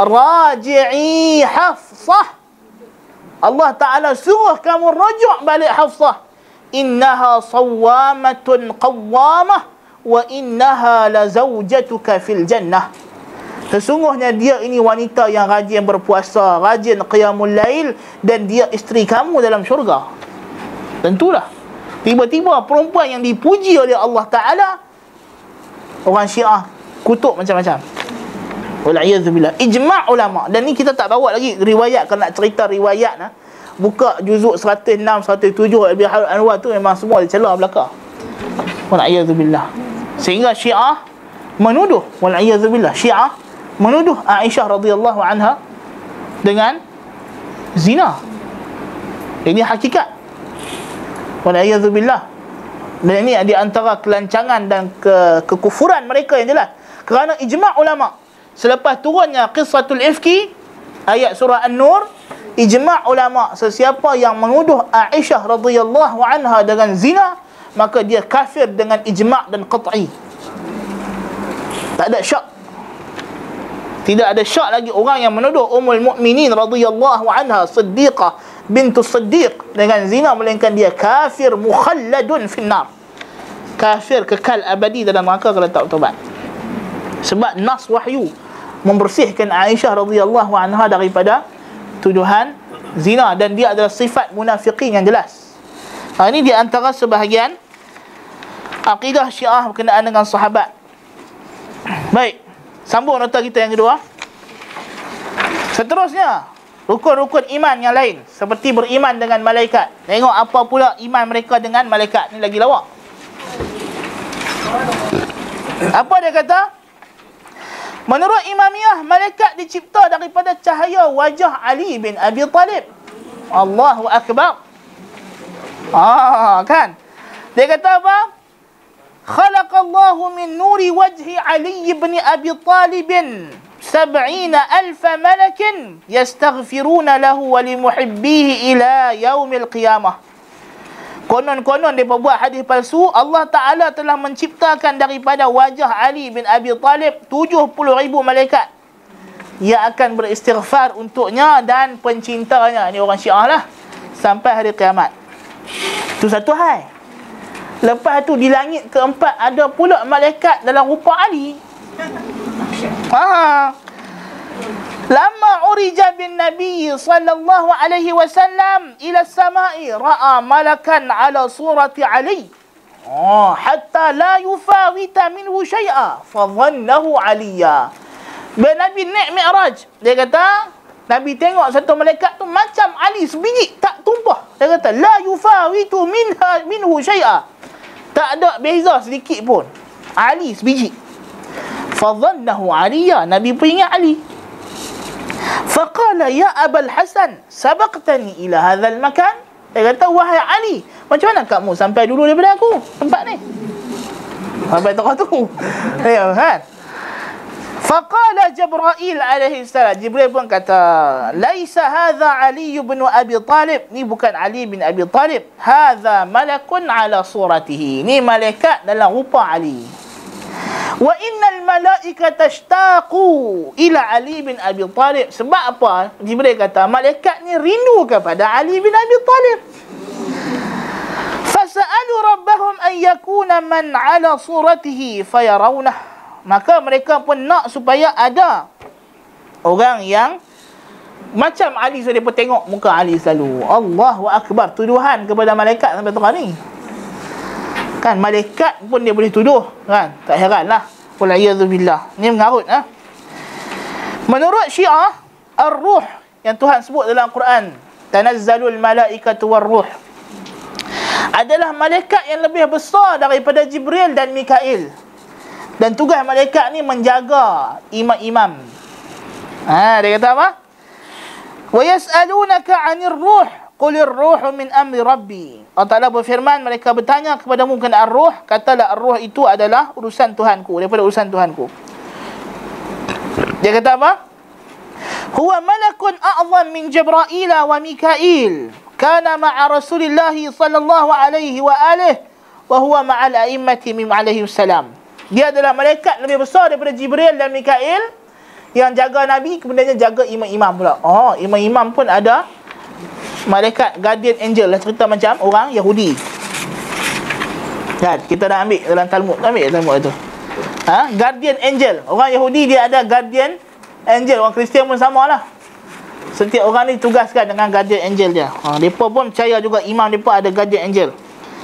Raji'i Hafsah. Allah Ta'ala suruh kamu rujuk balik Hafsah. Innaha sawwamatun qawwamah wa innaha la zawjatuka fil jannah. Sesungguhnya dia ini wanita yang rajin berpuasa, rajin qiyamul lail, dan dia isteri kamu dalam syurga. Tentulah, tiba-tiba perempuan yang dipuji oleh Allah Ta'ala, orang Syiah kutuk macam-macam. Wal'iyadzubillah. Ijma' ulama'. Dan ni kita tak bawa lagi riwayat. Kalau nak cerita riwayat, nah, buka juzuk seratus enam, seratus tujuh Al-Biharul Anwar tu memang semua dicela belakang. Wal'iyadzubillah. Sehingga Syiah menuduh, wal'iyadzubillah, Syiah menuduh Aisyah radhiyallahu anha dengan zina. Ini hakikat. Wal'iyadzubillah. Dan ini di antara kelancangan dan ke, kekufuran mereka yang jelas. Kerana ijma' ulama', selepas turunnya Qissatul Ifki, ayat surah An-Nur, ijma' ulama', sesiapa yang menuduh Aisyah radhiyallahu anha dengan zina, maka dia kafir dengan ijma' dan qat'i. Tak ada syak. Tidak ada syak lagi orang yang menuduh Ummul Mukminin radhiyallahu anha Siddiqah bintu Siddiq dengan zina, melainkan dia kafir mukhalladun finnar. Kafir kekal abadi dalam neraka kalau tak bertaubat. Sebab nas wahyu membersihkan Aisyah radhiyallahu anha daripada tuduhan zina, dan dia adalah sifat munafiqin yang jelas. Ha, ini di antara sebahagian akidah Syiah berkenaan dengan sahabat. Baik, sambung nota kita yang kedua. Seterusnya, rukun-rukun iman yang lain, seperti beriman dengan malaikat. Tengok apa pula iman mereka dengan malaikat. Ni lagi lawak. Apa dia kata? Menurut Imamiyah, malaikat dicipta daripada cahaya wajah Ali bin Abi Talib. Allahu Akbar. Ah, kan? Dia kata apa? Khalaqallahu min nuri wajhi Ali bin Abi Talib sab'ina alfa malakin yastaghfiruna lahu wa limuhibbihi ila yaumil qiyamah. Konon-konon mereka buat hadis palsu. Allah Ta'ala telah menciptakan daripada wajah Ali bin Abi Talib tujuh puluh ribu malaikat yang akan beristighfar untuknya dan pencintanya. Ini orang Syiah lah, sampai hari kiamat. Itu satu hal. Lepas tu di langit keempat ada pula malaikat dalam rupa Ali. Haa. Lama urija bin Nabi sallallahu alaihi wasallam ila samai ra'a malakan ala surati Ali. Oh, hatta la yufawita minhu syai'a fa dhannahu Aliya. Bila Nabi naik Mi'raj, dia kata Nabi tengok satu malaikat tu macam Ali sebiji, tak tumpah. Dia kata la yufawitu minha minhu syai'a. Tak ada beza sedikit pun. Ali sebiji. Fa dhannahu Aliya. Nabi pun ingat Ali. Faqala ya Abul Hasan sabaqtani ila hadzal makan. Dia kata, wahai Ali, macam mana kamu sampai dulu daripada aku tempat ni? Sampai tokoh tu. Ya kan? Faqala Jibril alaihi salam. Jibril pun kata, laisa hadza Ali bin Abi Talib. Ni bukan Ali bin Abi Talib. Hadza malakun ala suratihi. Ni malaikat dalam rupa Ali. Wa innal malaikata tashtaqu ila Ali bin Abi Talib. Sebab apa? Jibril kata malaikat ni rindu kepada Ali bin Abi Talib. Fasa'alu rabbahum an yakuna man ala suratihi fayarawna. Maka mereka pun nak supaya ada orang yang macam Ali, so dia pun tengok muka Ali selalu. Allahu Akbar. Tuduhan kepada malaikat sampai sekarang ni. Kan malaikat pun dia boleh tuduh, kan? Tak heranlah. Wal'iyadzubillah. Ni mengarut, ha? Menurut Syiah, ar-ruh yang Tuhan sebut dalam Quran, tanazzalul malaikatu war-ruh, adalah malaikat yang lebih besar daripada Jibril dan Mikail. Dan tugas malaikat ni menjaga imam-imam. Ha, dia kata apa? Wa yas'alunaka 'anir ruh qulir ruhu min amri rabbi. Allah Ta'ala berfirman, mereka bertanya kepadamu mengenai ar-ruh, katalah ar-ruh itu adalah urusan Tuhanku, daripada urusan Tuhanku. Dia kata apa? huwa malakun a'zam min Jibril wa Mikail, kana ma'a Rasulillah sallallahu alaihi wa alihi wa huwa ma'al a'immati min alaihi salam. Dia adalah malaikat lebih besar daripada Jibril dan Mikail yang jaga Nabi, kemudian jaga imam-imam pula. Oh, imam-imam pun ada malaikat guardian angel lah, cerita macam orang Yahudi. Kan, kita dah ambil dalam Talmud, ambil Talmud itu. Ha, guardian angel. Orang Yahudi dia ada guardian angel, orang Kristian pun samalah. Setiap orang ni tugaskan dengan guardian angel dia. Ha, depa pun percaya juga imam depa ada guardian angel.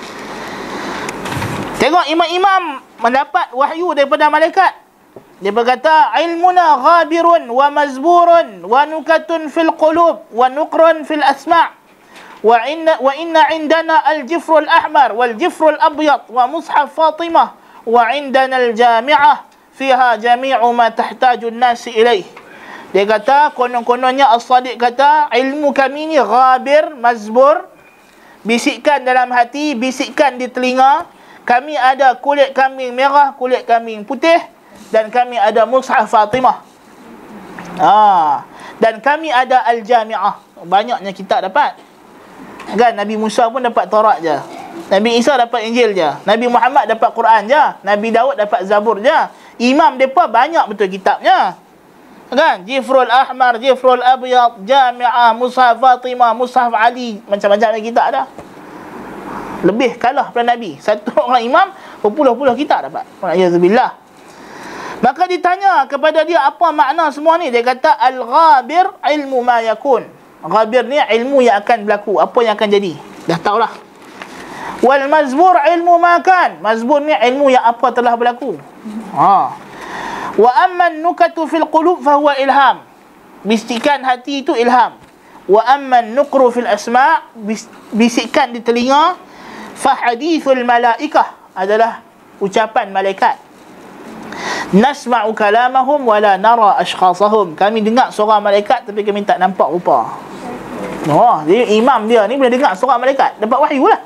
Tengok imam-imam mendapat wahyu daripada malaikat. Dia berkata, ilmuna ghabirun wa mazburun wa nukatun fil qulub wa nuqrun fil asma' wa inna wa inna indana al-jifrul ahmar wal jifrul abyad wa mushaf Fatimah wa indana al-jami'ah fiha jami'u ma tahtaju an-nas ilaih. Dia kata, konon-kononnya As-Sadiq kata, ilmu kami ni ghabir, mazbur, bisikkan dalam hati, bisikkan di telinga. Kami ada kulit kambing merah, kulit kambing putih, dan kami ada mushaf Fatimah. Ah, dan kami ada al-jami'ah. Banyaknya kitab dapat. Kan Nabi Musa pun dapat Taurat je. Nabi Isa dapat Injil je. Nabi Muhammad dapat Quran je. Nabi Daud dapat Zabur je. Imam depa banyak betul kitabnya. Kan? Jifrul Ahmar, Jifrul Abyad, Jami'ah, Mushaf Fatimah, Mushaf Ali, macam-macam lagi kitab dah. Lebih kalah pada Nabi. Satu orang imam berpuluh-puluh kitab dapat. Alhamdulillah. Maka ditanya kepada dia apa makna semua ni. Dia kata al-ghabir ilmu ma yakun. Ghabir ni ilmu yang akan berlaku, apa yang akan jadi. Dah tahulah. Wal mazbur ilmu ma kan. Mazbur ni ilmu yang apa telah berlaku. Ha. Wa amma nukatu fil qulub fa huwa ilham. Bisikan hati itu ilham. Wa amma nuqru fil asma', bisikan di telinga, fa hadithul malaikah, adalah ucapan malaikat. Nasma'u kalamahum wa la nara ashkhasahum. Kami dengar suara malaikat tapi kami tak nampak rupa. Oh, jadi imam dia ni boleh dengar suara malaikat, dapat wahyu lah.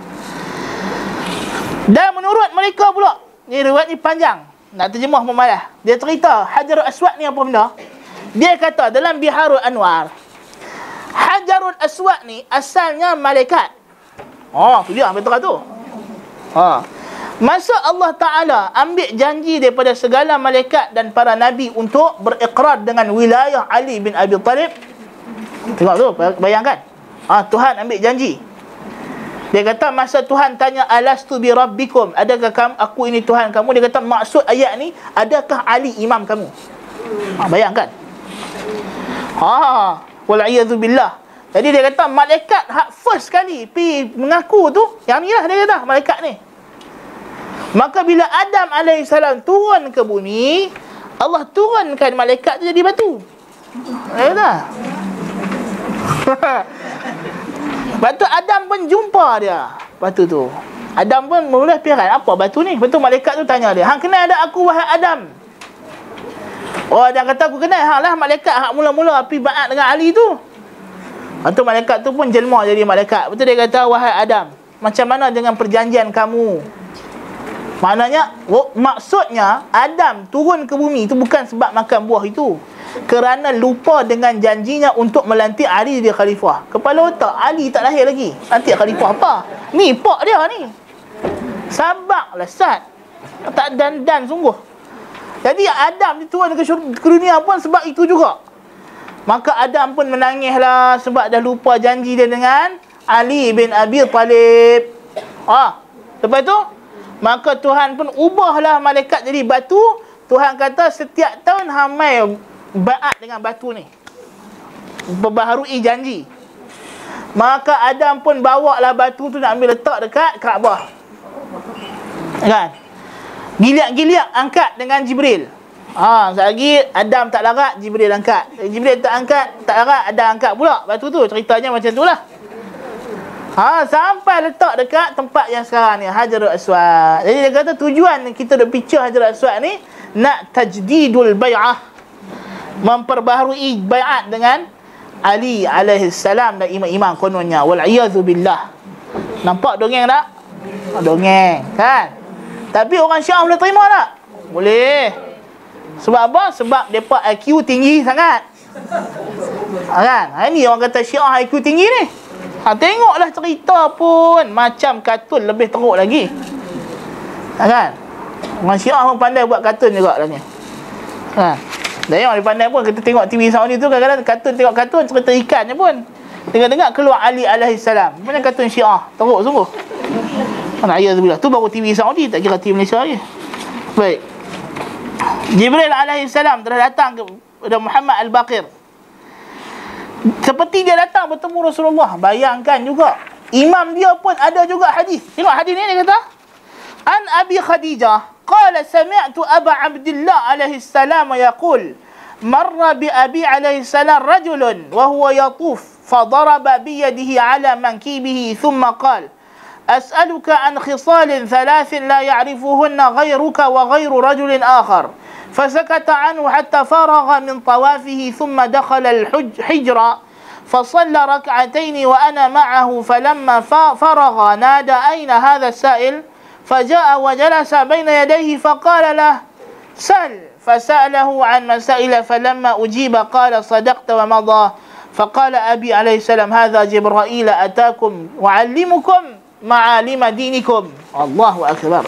Dan menurut mereka pula, ni riwayat ni panjang, nak terjemah pun malah. Dia cerita Hajarul Aswad ni apa benda. Dia kata dalam Biharul Anwar, Hajarul Aswad ni asalnya malaikat. Oh, tu dia betul tu. Ha. Masa Allah Ta'ala ambil janji daripada segala malaikat dan para nabi untuk berikrar dengan wilayah Ali bin Abi Talib. Tengok tu, bayangkan. Ah, Tuhan ambil janji. Dia kata masa Tuhan tanya, alastu bi rabbikum, adakah kamu, aku ini Tuhan kamu? Dia kata maksud ayat ni, adakah Ali imam kamu? Ah, bayangkan. Ha, wal'iyadzu billah. Jadi dia kata malaikat hak first sekali pi mengaku tu, yang ni lah dia kata malaikat ni. Maka bila Adam alaihissalam turun ke bumi, Allah turunkan malaikat tu jadi batu. Dia kata. Batu Adam pun jumpa dia batu tu. Adam pun mula fikiran, apa batu ni? Betul malaikat tu tanya dia, hang kenal ada aku wahai Adam? Oh, Adam kata aku kenal, hang lah malaikat hak mula-mula api ba'at dengan Ali tu. Lepas tu malaikat tu pun jelma jadi malaikat. Betul dia kata, wahai Adam, macam mana dengan perjanjian kamu? Maknanya, oh, maksudnya Adam turun ke bumi itu bukan sebab makan buah itu, kerana lupa dengan janjinya untuk melantik Ali jadi khalifah. Kepala otak, Ali tak lahir lagi, nanti khalifah apa? Ni pak dia ni, sabak lesat, tak dan-dan sungguh. Jadi Adam diturun ke, ke dunia pun sebab itu juga. Maka Adam pun menangislah sebab dah lupa janji dia dengan Ali bin Abi Talib. Ah, lepas tu maka Tuhan pun ubahlah malaikat jadi batu. Tuhan kata setiap tahun hamai ba'at dengan batu ni, perbaharui janji. Maka Adam pun bawa lah batu tu nak ambil letak dekat Kaabah. Kan? Giliat-giliat angkat dengan Jibril. Ha, sekejap lagi Adam tak larat, Jibril angkat. Jibril tak angkat, tak larat, Adam angkat pula batu tu. Ceritanya macam tu lah. Ha, sampai letak dekat tempat yang sekarang ni, Hajarul Aswad. Jadi dia kata tujuan kita duk picture Hajarul Aswad ni nak tajdidul bai'ah, memperbaharui bai'at dengan Ali alaihi salam dan imam-imam kononnya. Wal'iyadzu billah. Nampak dongeng tak? Dongeng kan? Tapi orang Syiah boleh terima tak? Boleh. Sebab apa? Sebab mereka I Q tinggi sangat. Ha, kan? Ha, ini orang kata Syiah I Q tinggi ni. Ha, tengoklah cerita pun macam kartun, lebih teruk lagi. Ha, kan? Orang Syiah pun pandai buat kartun juga lah ni. Ha. Dan yang lebih pandai pun kita tengok T V Saudi tu kadang-kadang kartun, tengok kartun cerita ikan je pun. Dengar-dengar keluar Ali alaihi salam. Macam kartun Syiah, teruk sungguh. Nak ayat tu tu baru T V Saudi, tak kira T V Malaysia je. Baik. Jibril alaihi salam telah datang kepada Muhammad Al-Baqir. Seperti dia datang bertemu Rasulullah. Bayangkan juga, imam dia pun ada juga hadis. Tengok hadis ni, dia kata, An Abi Khadijah qala sami'tu Aba Abdullah alaihi salam yaqul marra bi Abi alaihi salam rajulun wa huwa yatuf fadaraba bi yadihi ala mankibihi thumma qala أسألك عن خصال ثلاث لا يعرفهن غيرك وغير رجل آخر فسكت عنه حتى فرغ من طوافه ثم دخل الحجر فصلى ركعتين وأنا معه فلما فرغ نادى أين هذا السائل فجاء وجلس بين يديه فقال له سل فسأله عن مسائل فلما أجيب قال صدقت ومضى فقال أبي عليه السلام هذا جبرائيل أتاكم وعلمكم ma'alima dinikum. Allahu akbar.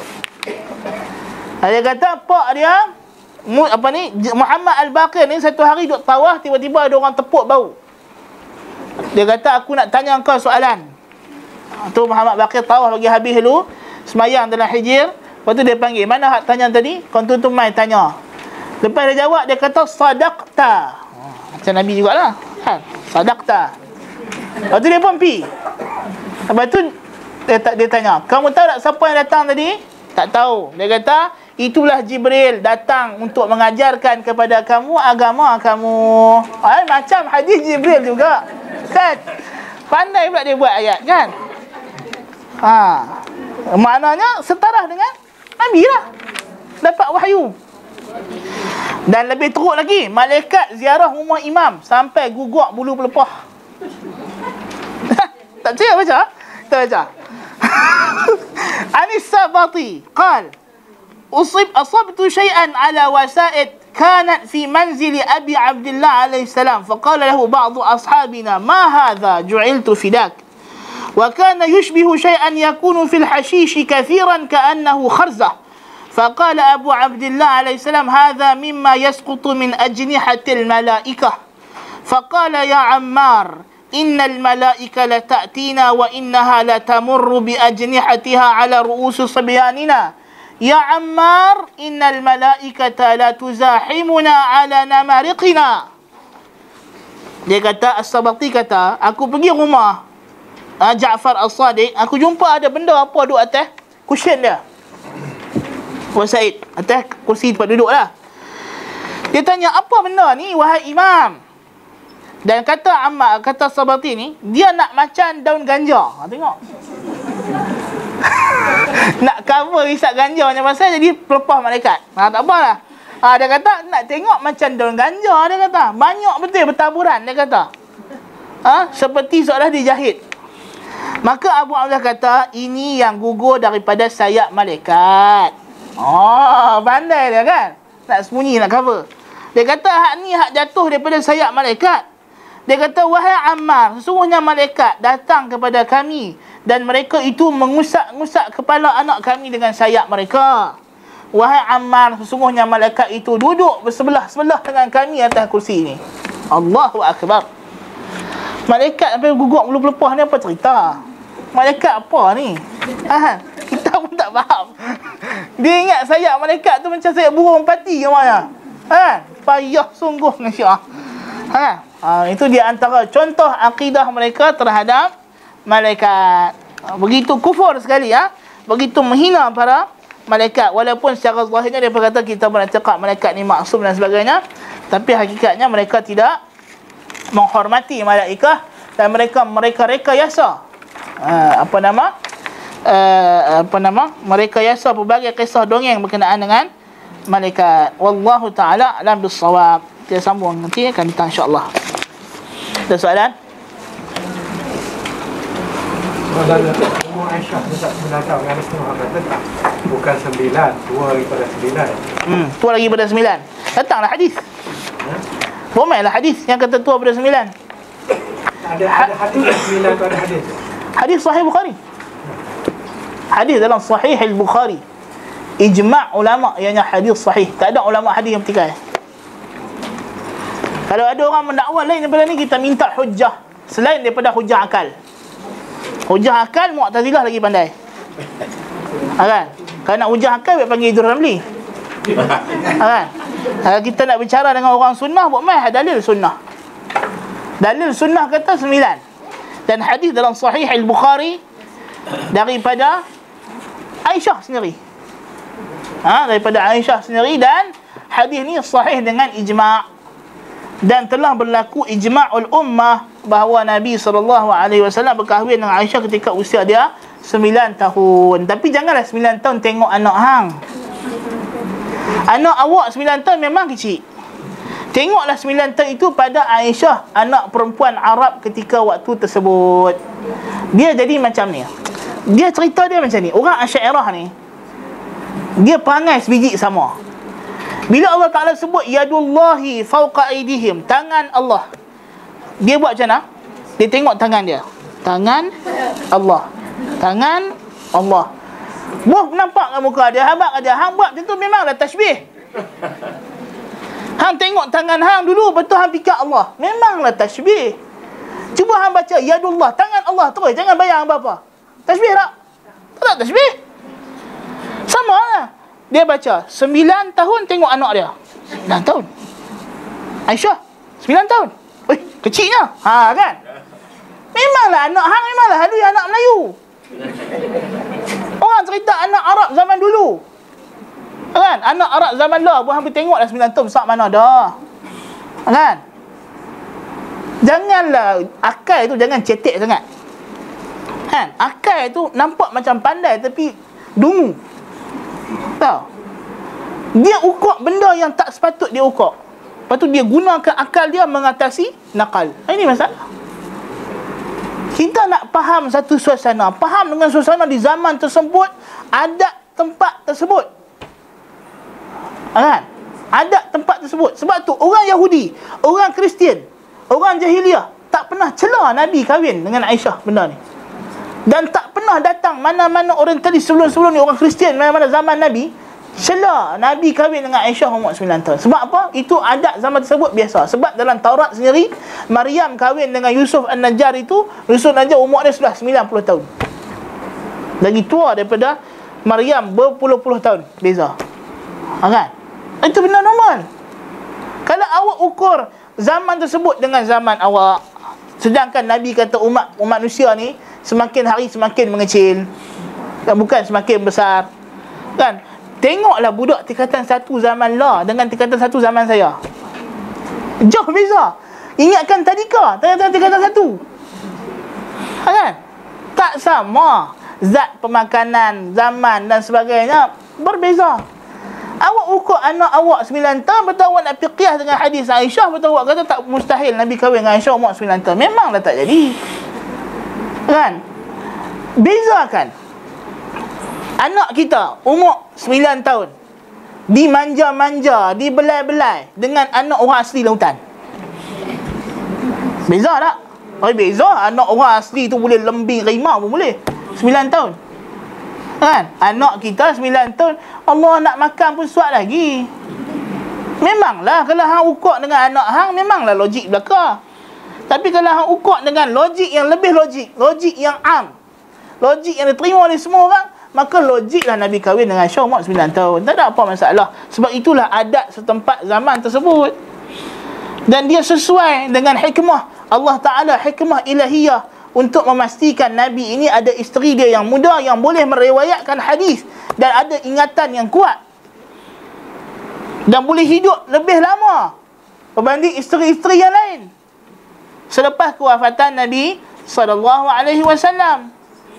Dia kata pak dia apa ni, Muhammad Al-Baqir ni satu hari duduk tawaf, tiba-tiba ada orang tepuk bau. Dia kata aku nak tanya kau soalan. Tu Muhammad Baqir tawaf bagi habis dulu, semayang dalam hijir. Lepas tu dia panggil, mana hak tanya tadi? Kau tu mai tanya. Lepas dia jawab, dia kata sadaqta. Macam Nabi jugalah kan, sadaqta. Lepas tu dia pun pi. Lepas tu Dia, dia tanya, kamu tahu tak siapa yang datang tadi? Tak tahu. Dia kata, itulah Jibril datang untuk mengajarkan kepada kamu agama kamu. Ah, macam hadis Jibril juga. Kan? Pandai pula dia buat ayat, kan? Ha. Maknanya setara dengan Nabi lah. Dapat wahyu. Dan lebih teruk lagi, malaikat ziarah rumah imam sampai guguk bulu pelepah. Tak percaya baca? Tak baca. عن السبطي قال أصب أصبت شيئا على وسائد كانت في منزل أبي عبد الله عليه السلام فقال له بعض أصحابنا ما هذا جعلت فداك وكان يشبه شيئا يكون في الحشيش كثيرا كأنه خرزة فقال أبو عبد الله عليه السلام هذا مما يسقط من أجنحة الملائكة فقال يا عمار إن الملائكة لتأتينا وإنها لتمر بأجنحتها على رؤوس صبياننا يا عمار إن الملائكة لا تزاحمنا على نمارقنا. Dia kata, As-Sabati kata, aku pergi rumah uh, Ja'far As-Sadiq, aku jumpa ada benda apa duduk atas cushion dia. Wasaid, atas kursi tempat duduk lah. Dia tanya, apa benda ni wahai imam? Dan kata Ammar, kata Sabati ni, dia nak macam daun ganja. Ha, tengok. Nak cover isap ganja macam pasal jadi pelepah malaikat. Ha, tak apalah. Ha, dia kata, nak tengok macam daun ganja, dia kata. Banyak betul bertaburan, dia kata. Ha, seperti seolah dijahit. Maka Abu Abdullah kata, ini yang gugur daripada sayap malaikat. Oh, pandai dia kan? Nak sembunyi, nak cover. Dia kata, hak ni hak jatuh daripada sayap malaikat. Dia kata, wahai Ammar, sesungguhnya malaikat datang kepada kami dan mereka itu mengusap-ngusap kepala anak kami dengan sayap mereka. Wahai Ammar, sesungguhnya malaikat itu duduk bersebelah-sebelah dengan kami atas kursi ini. Allahu Akbar. Malaikat sampai guguk bulu pelepah ni apa cerita? Malaikat apa ni? Ha, kita pun tak faham. Dia ingat sayap malaikat tu macam sayap burung pati ke mana? Ha, payah sungguh dengan Syiah. Ha, ha, itu dia antara contoh akidah mereka terhadap malaikat. Ha, begitu kufur sekali, ya. Begitu menghina para malaikat. Walaupun secara zahirnya dia berkata kita bercakap malaikat ni maksum dan sebagainya, tapi hakikatnya mereka tidak menghormati malaikat dan mereka mereka rekayasa. Ha, apa nama? Uh, apa nama? Mereka yasa berbagai kisah dongeng berkenaan dengan malaikat. Wallahu taala alam bis-shawab. Kita sambung nanti akan datang insya-Allah. Ada soalan? Soalan umur Aisyah tetap mendatang dengan Islam kata tak? Bukan sembilan, dua lagi pada sembilan. Hmm, dua lagi pada sembilan. Datanglah hadis. Ha? Ramailah hadis yang kata tua pada sembilan. Ada ada hadis sembilan tu, ada hadis. Hadis sahih Bukhari. Hadis dalam sahih al-Bukhari. Ijma' ulama ianya hadis sahih. Tak ada ulama hadis yang bertikai. Kalau ada orang mendakwa lain daripada ni, kita minta hujah selain daripada hujah akal. Hujah akal Mu'tazilah lagi pandai. Ha, kan? Kalau nak hujah akal, dia panggil Idrus Ramli. Ha, kan? Kalau kita nak bicara dengan orang sunnah, buat mai dalil sunnah. Dalil sunnah kata sembilan. Dan hadis dalam sahih al-Bukhari daripada Aisyah sendiri. Ha, daripada Aisyah sendiri, dan hadis ni sahih dengan ijma'. Dan telah berlaku ijma'ul ummah bahawa Nabi sallallahu alaihi wasallam berkahwin dengan Aisyah ketika usia dia sembilan tahun. Tapi janganlah sembilan tahun tengok anak hang. Anak awak sembilan tahun memang kecil. Tengoklah sembilan tahun itu pada Aisyah, anak perempuan Arab ketika waktu tersebut. Dia jadi macam ni. Dia cerita dia macam ni. Orang Asy'ariyah ni, dia perangai sebiji sama. Bila Allah Ta'ala sebut yadullahi fawqa aydihim, tangan Allah, dia buat macam mana? Dia tengok tangan dia. Tangan Allah. Tangan Allah. Buah nampak kat muka dia, habaq dia. Hang buat macam tu memanglah tasbih. Hang tengok tangan hang dulu, betul hang fikir Allah. Memanglah tasbih. Cuba hang baca yadullah, tangan Allah terus. Jangan bayang apa-apa. Tasbih tak? Tak tasbih. Sama lah. Dia baca sembilan tahun tengok anak dia. sembilan tahun. Aisyah sembilan tahun. Eh, kecilnya. Ha, kan? Memanglah anak hang memanglah halui anak Melayu. Orang cerita anak Arab zaman dulu. Kan? Anak Arab zaman lah, buat hampir tengoklah sembilan tahun besar mana dah. Kan? Janganlah akal tu jangan cetek sangat. Kan? Akal tu nampak macam pandai tapi dungu. Tahu? Dia ukur benda yang tak sepatut dia ukur. Lepas tu dia gunakan akal dia mengatasi nakal. Ini masalah. Kita nak faham satu suasana, faham dengan suasana di zaman tersebut, adat tempat tersebut. Kan? Adat tempat tersebut. Sebab tu orang Yahudi, orang Kristian, orang Jahiliyah tak pernah cela Nabi kahwin dengan Aisyah benda ni. Dan tak pernah datang mana-mana orientalis sebelum-sebelum ni, orang Kristian mana-mana zaman Nabi, cela Nabi kahwin dengan Aisyah umur sembilan tahun. Sebab apa? Itu adat zaman tersebut biasa. Sebab dalam Taurat sendiri, Maryam kahwin dengan Yusuf An-Najjar itu, Yusuf An-Najjar umur dia sudah sembilan puluh tahun. Lagi tua daripada Maryam berpuluh-puluh tahun beza. Ha, kan? Itu benda normal. Kalau awak ukur zaman tersebut dengan zaman awak, sedangkan Nabi kata umat umat manusia ni semakin hari semakin mengecil, dan bukan semakin besar. Kan? Tengoklah budak tingkatan satu zaman lah dengan tingkatan satu zaman saya. Jauh beza. Ingatkan tadika, tingkatan tingkatan satu. Kan? Tak sama. Zat pemakanan, zaman dan sebagainya berbeza. Awak ukur anak awak sembilan tahun, betul awak nak fiqh dengan hadis Aisyah, betul awak kata tak mustahil Nabi kahwin dengan Aisyah umur sembilan tahun. Memanglah tak jadi. Kan? Bezakan anak kita umur sembilan tahun dimanja-manja, dibelai-belai dengan anak orang asli lautan. Beza tak? Oh, beza. Anak orang asli tu boleh lembing rimau pun boleh. sembilan tahun. Kan? Anak kita sembilan tahun, Allah nak makan pun suat lagi. Memanglah kalau hang ukur dengan anak hang, memanglah logik belaka. Tapi kalau hang ukur dengan logik yang lebih logik, logik yang am, logik yang diterima oleh semua orang, maka logiklah Nabi kahwin dengan Aisyah umur sembilan tahun. Tak ada apa masalah. Sebab itulah adat setempat zaman tersebut. Dan dia sesuai dengan hikmah Allah Ta'ala, hikmah ilahiyah, untuk memastikan Nabi ini ada isteri dia yang muda yang boleh meriwayatkan hadis dan ada ingatan yang kuat dan boleh hidup lebih lama berbanding isteri-isteri yang lain selepas kewafatan Nabi sallallahu alaihi wasallam.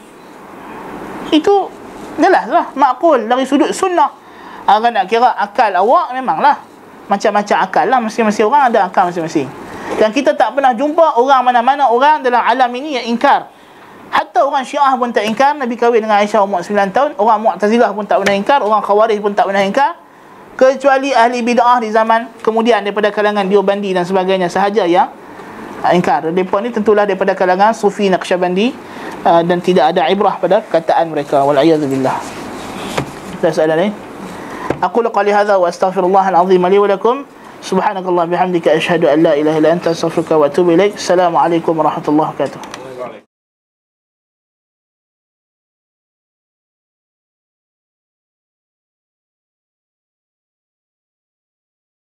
Itu jelaslah makul dari sudut sunnah. Kalau nak kira akal awak, memanglah macam-macam akal lah, masing-masing orang ada akal masing-masing. Dan kita tak pernah jumpa orang mana-mana orang dalam alam ini yang ingkar. Hatta orang Syiah pun tak ingkar Nabi kahwin dengan Aisyah umur sembilan tahun. Orang Mu'tazilah pun tak pernah ingkar. Orang Khawarij pun tak pernah ingkar. kecuali ahli bid'ah di zaman kemudian daripada kalangan Diobandi dan sebagainya sahaja yang uh, ingkar. Mereka ni tentulah daripada kalangan Sufi Naqsyabandi, uh, dan tidak ada ibrah pada perkataan mereka. Wal'iyadzubillah. Ada soalan lain? Aku qali hadza wa astaghfirullahal azim li wa lakum. Subhanakallah bihamdika asyhadu an la ilaha illa anta astaghfiruka wa atubu ilaik. Assalamualaikum warahmatullahi wabarakatuh.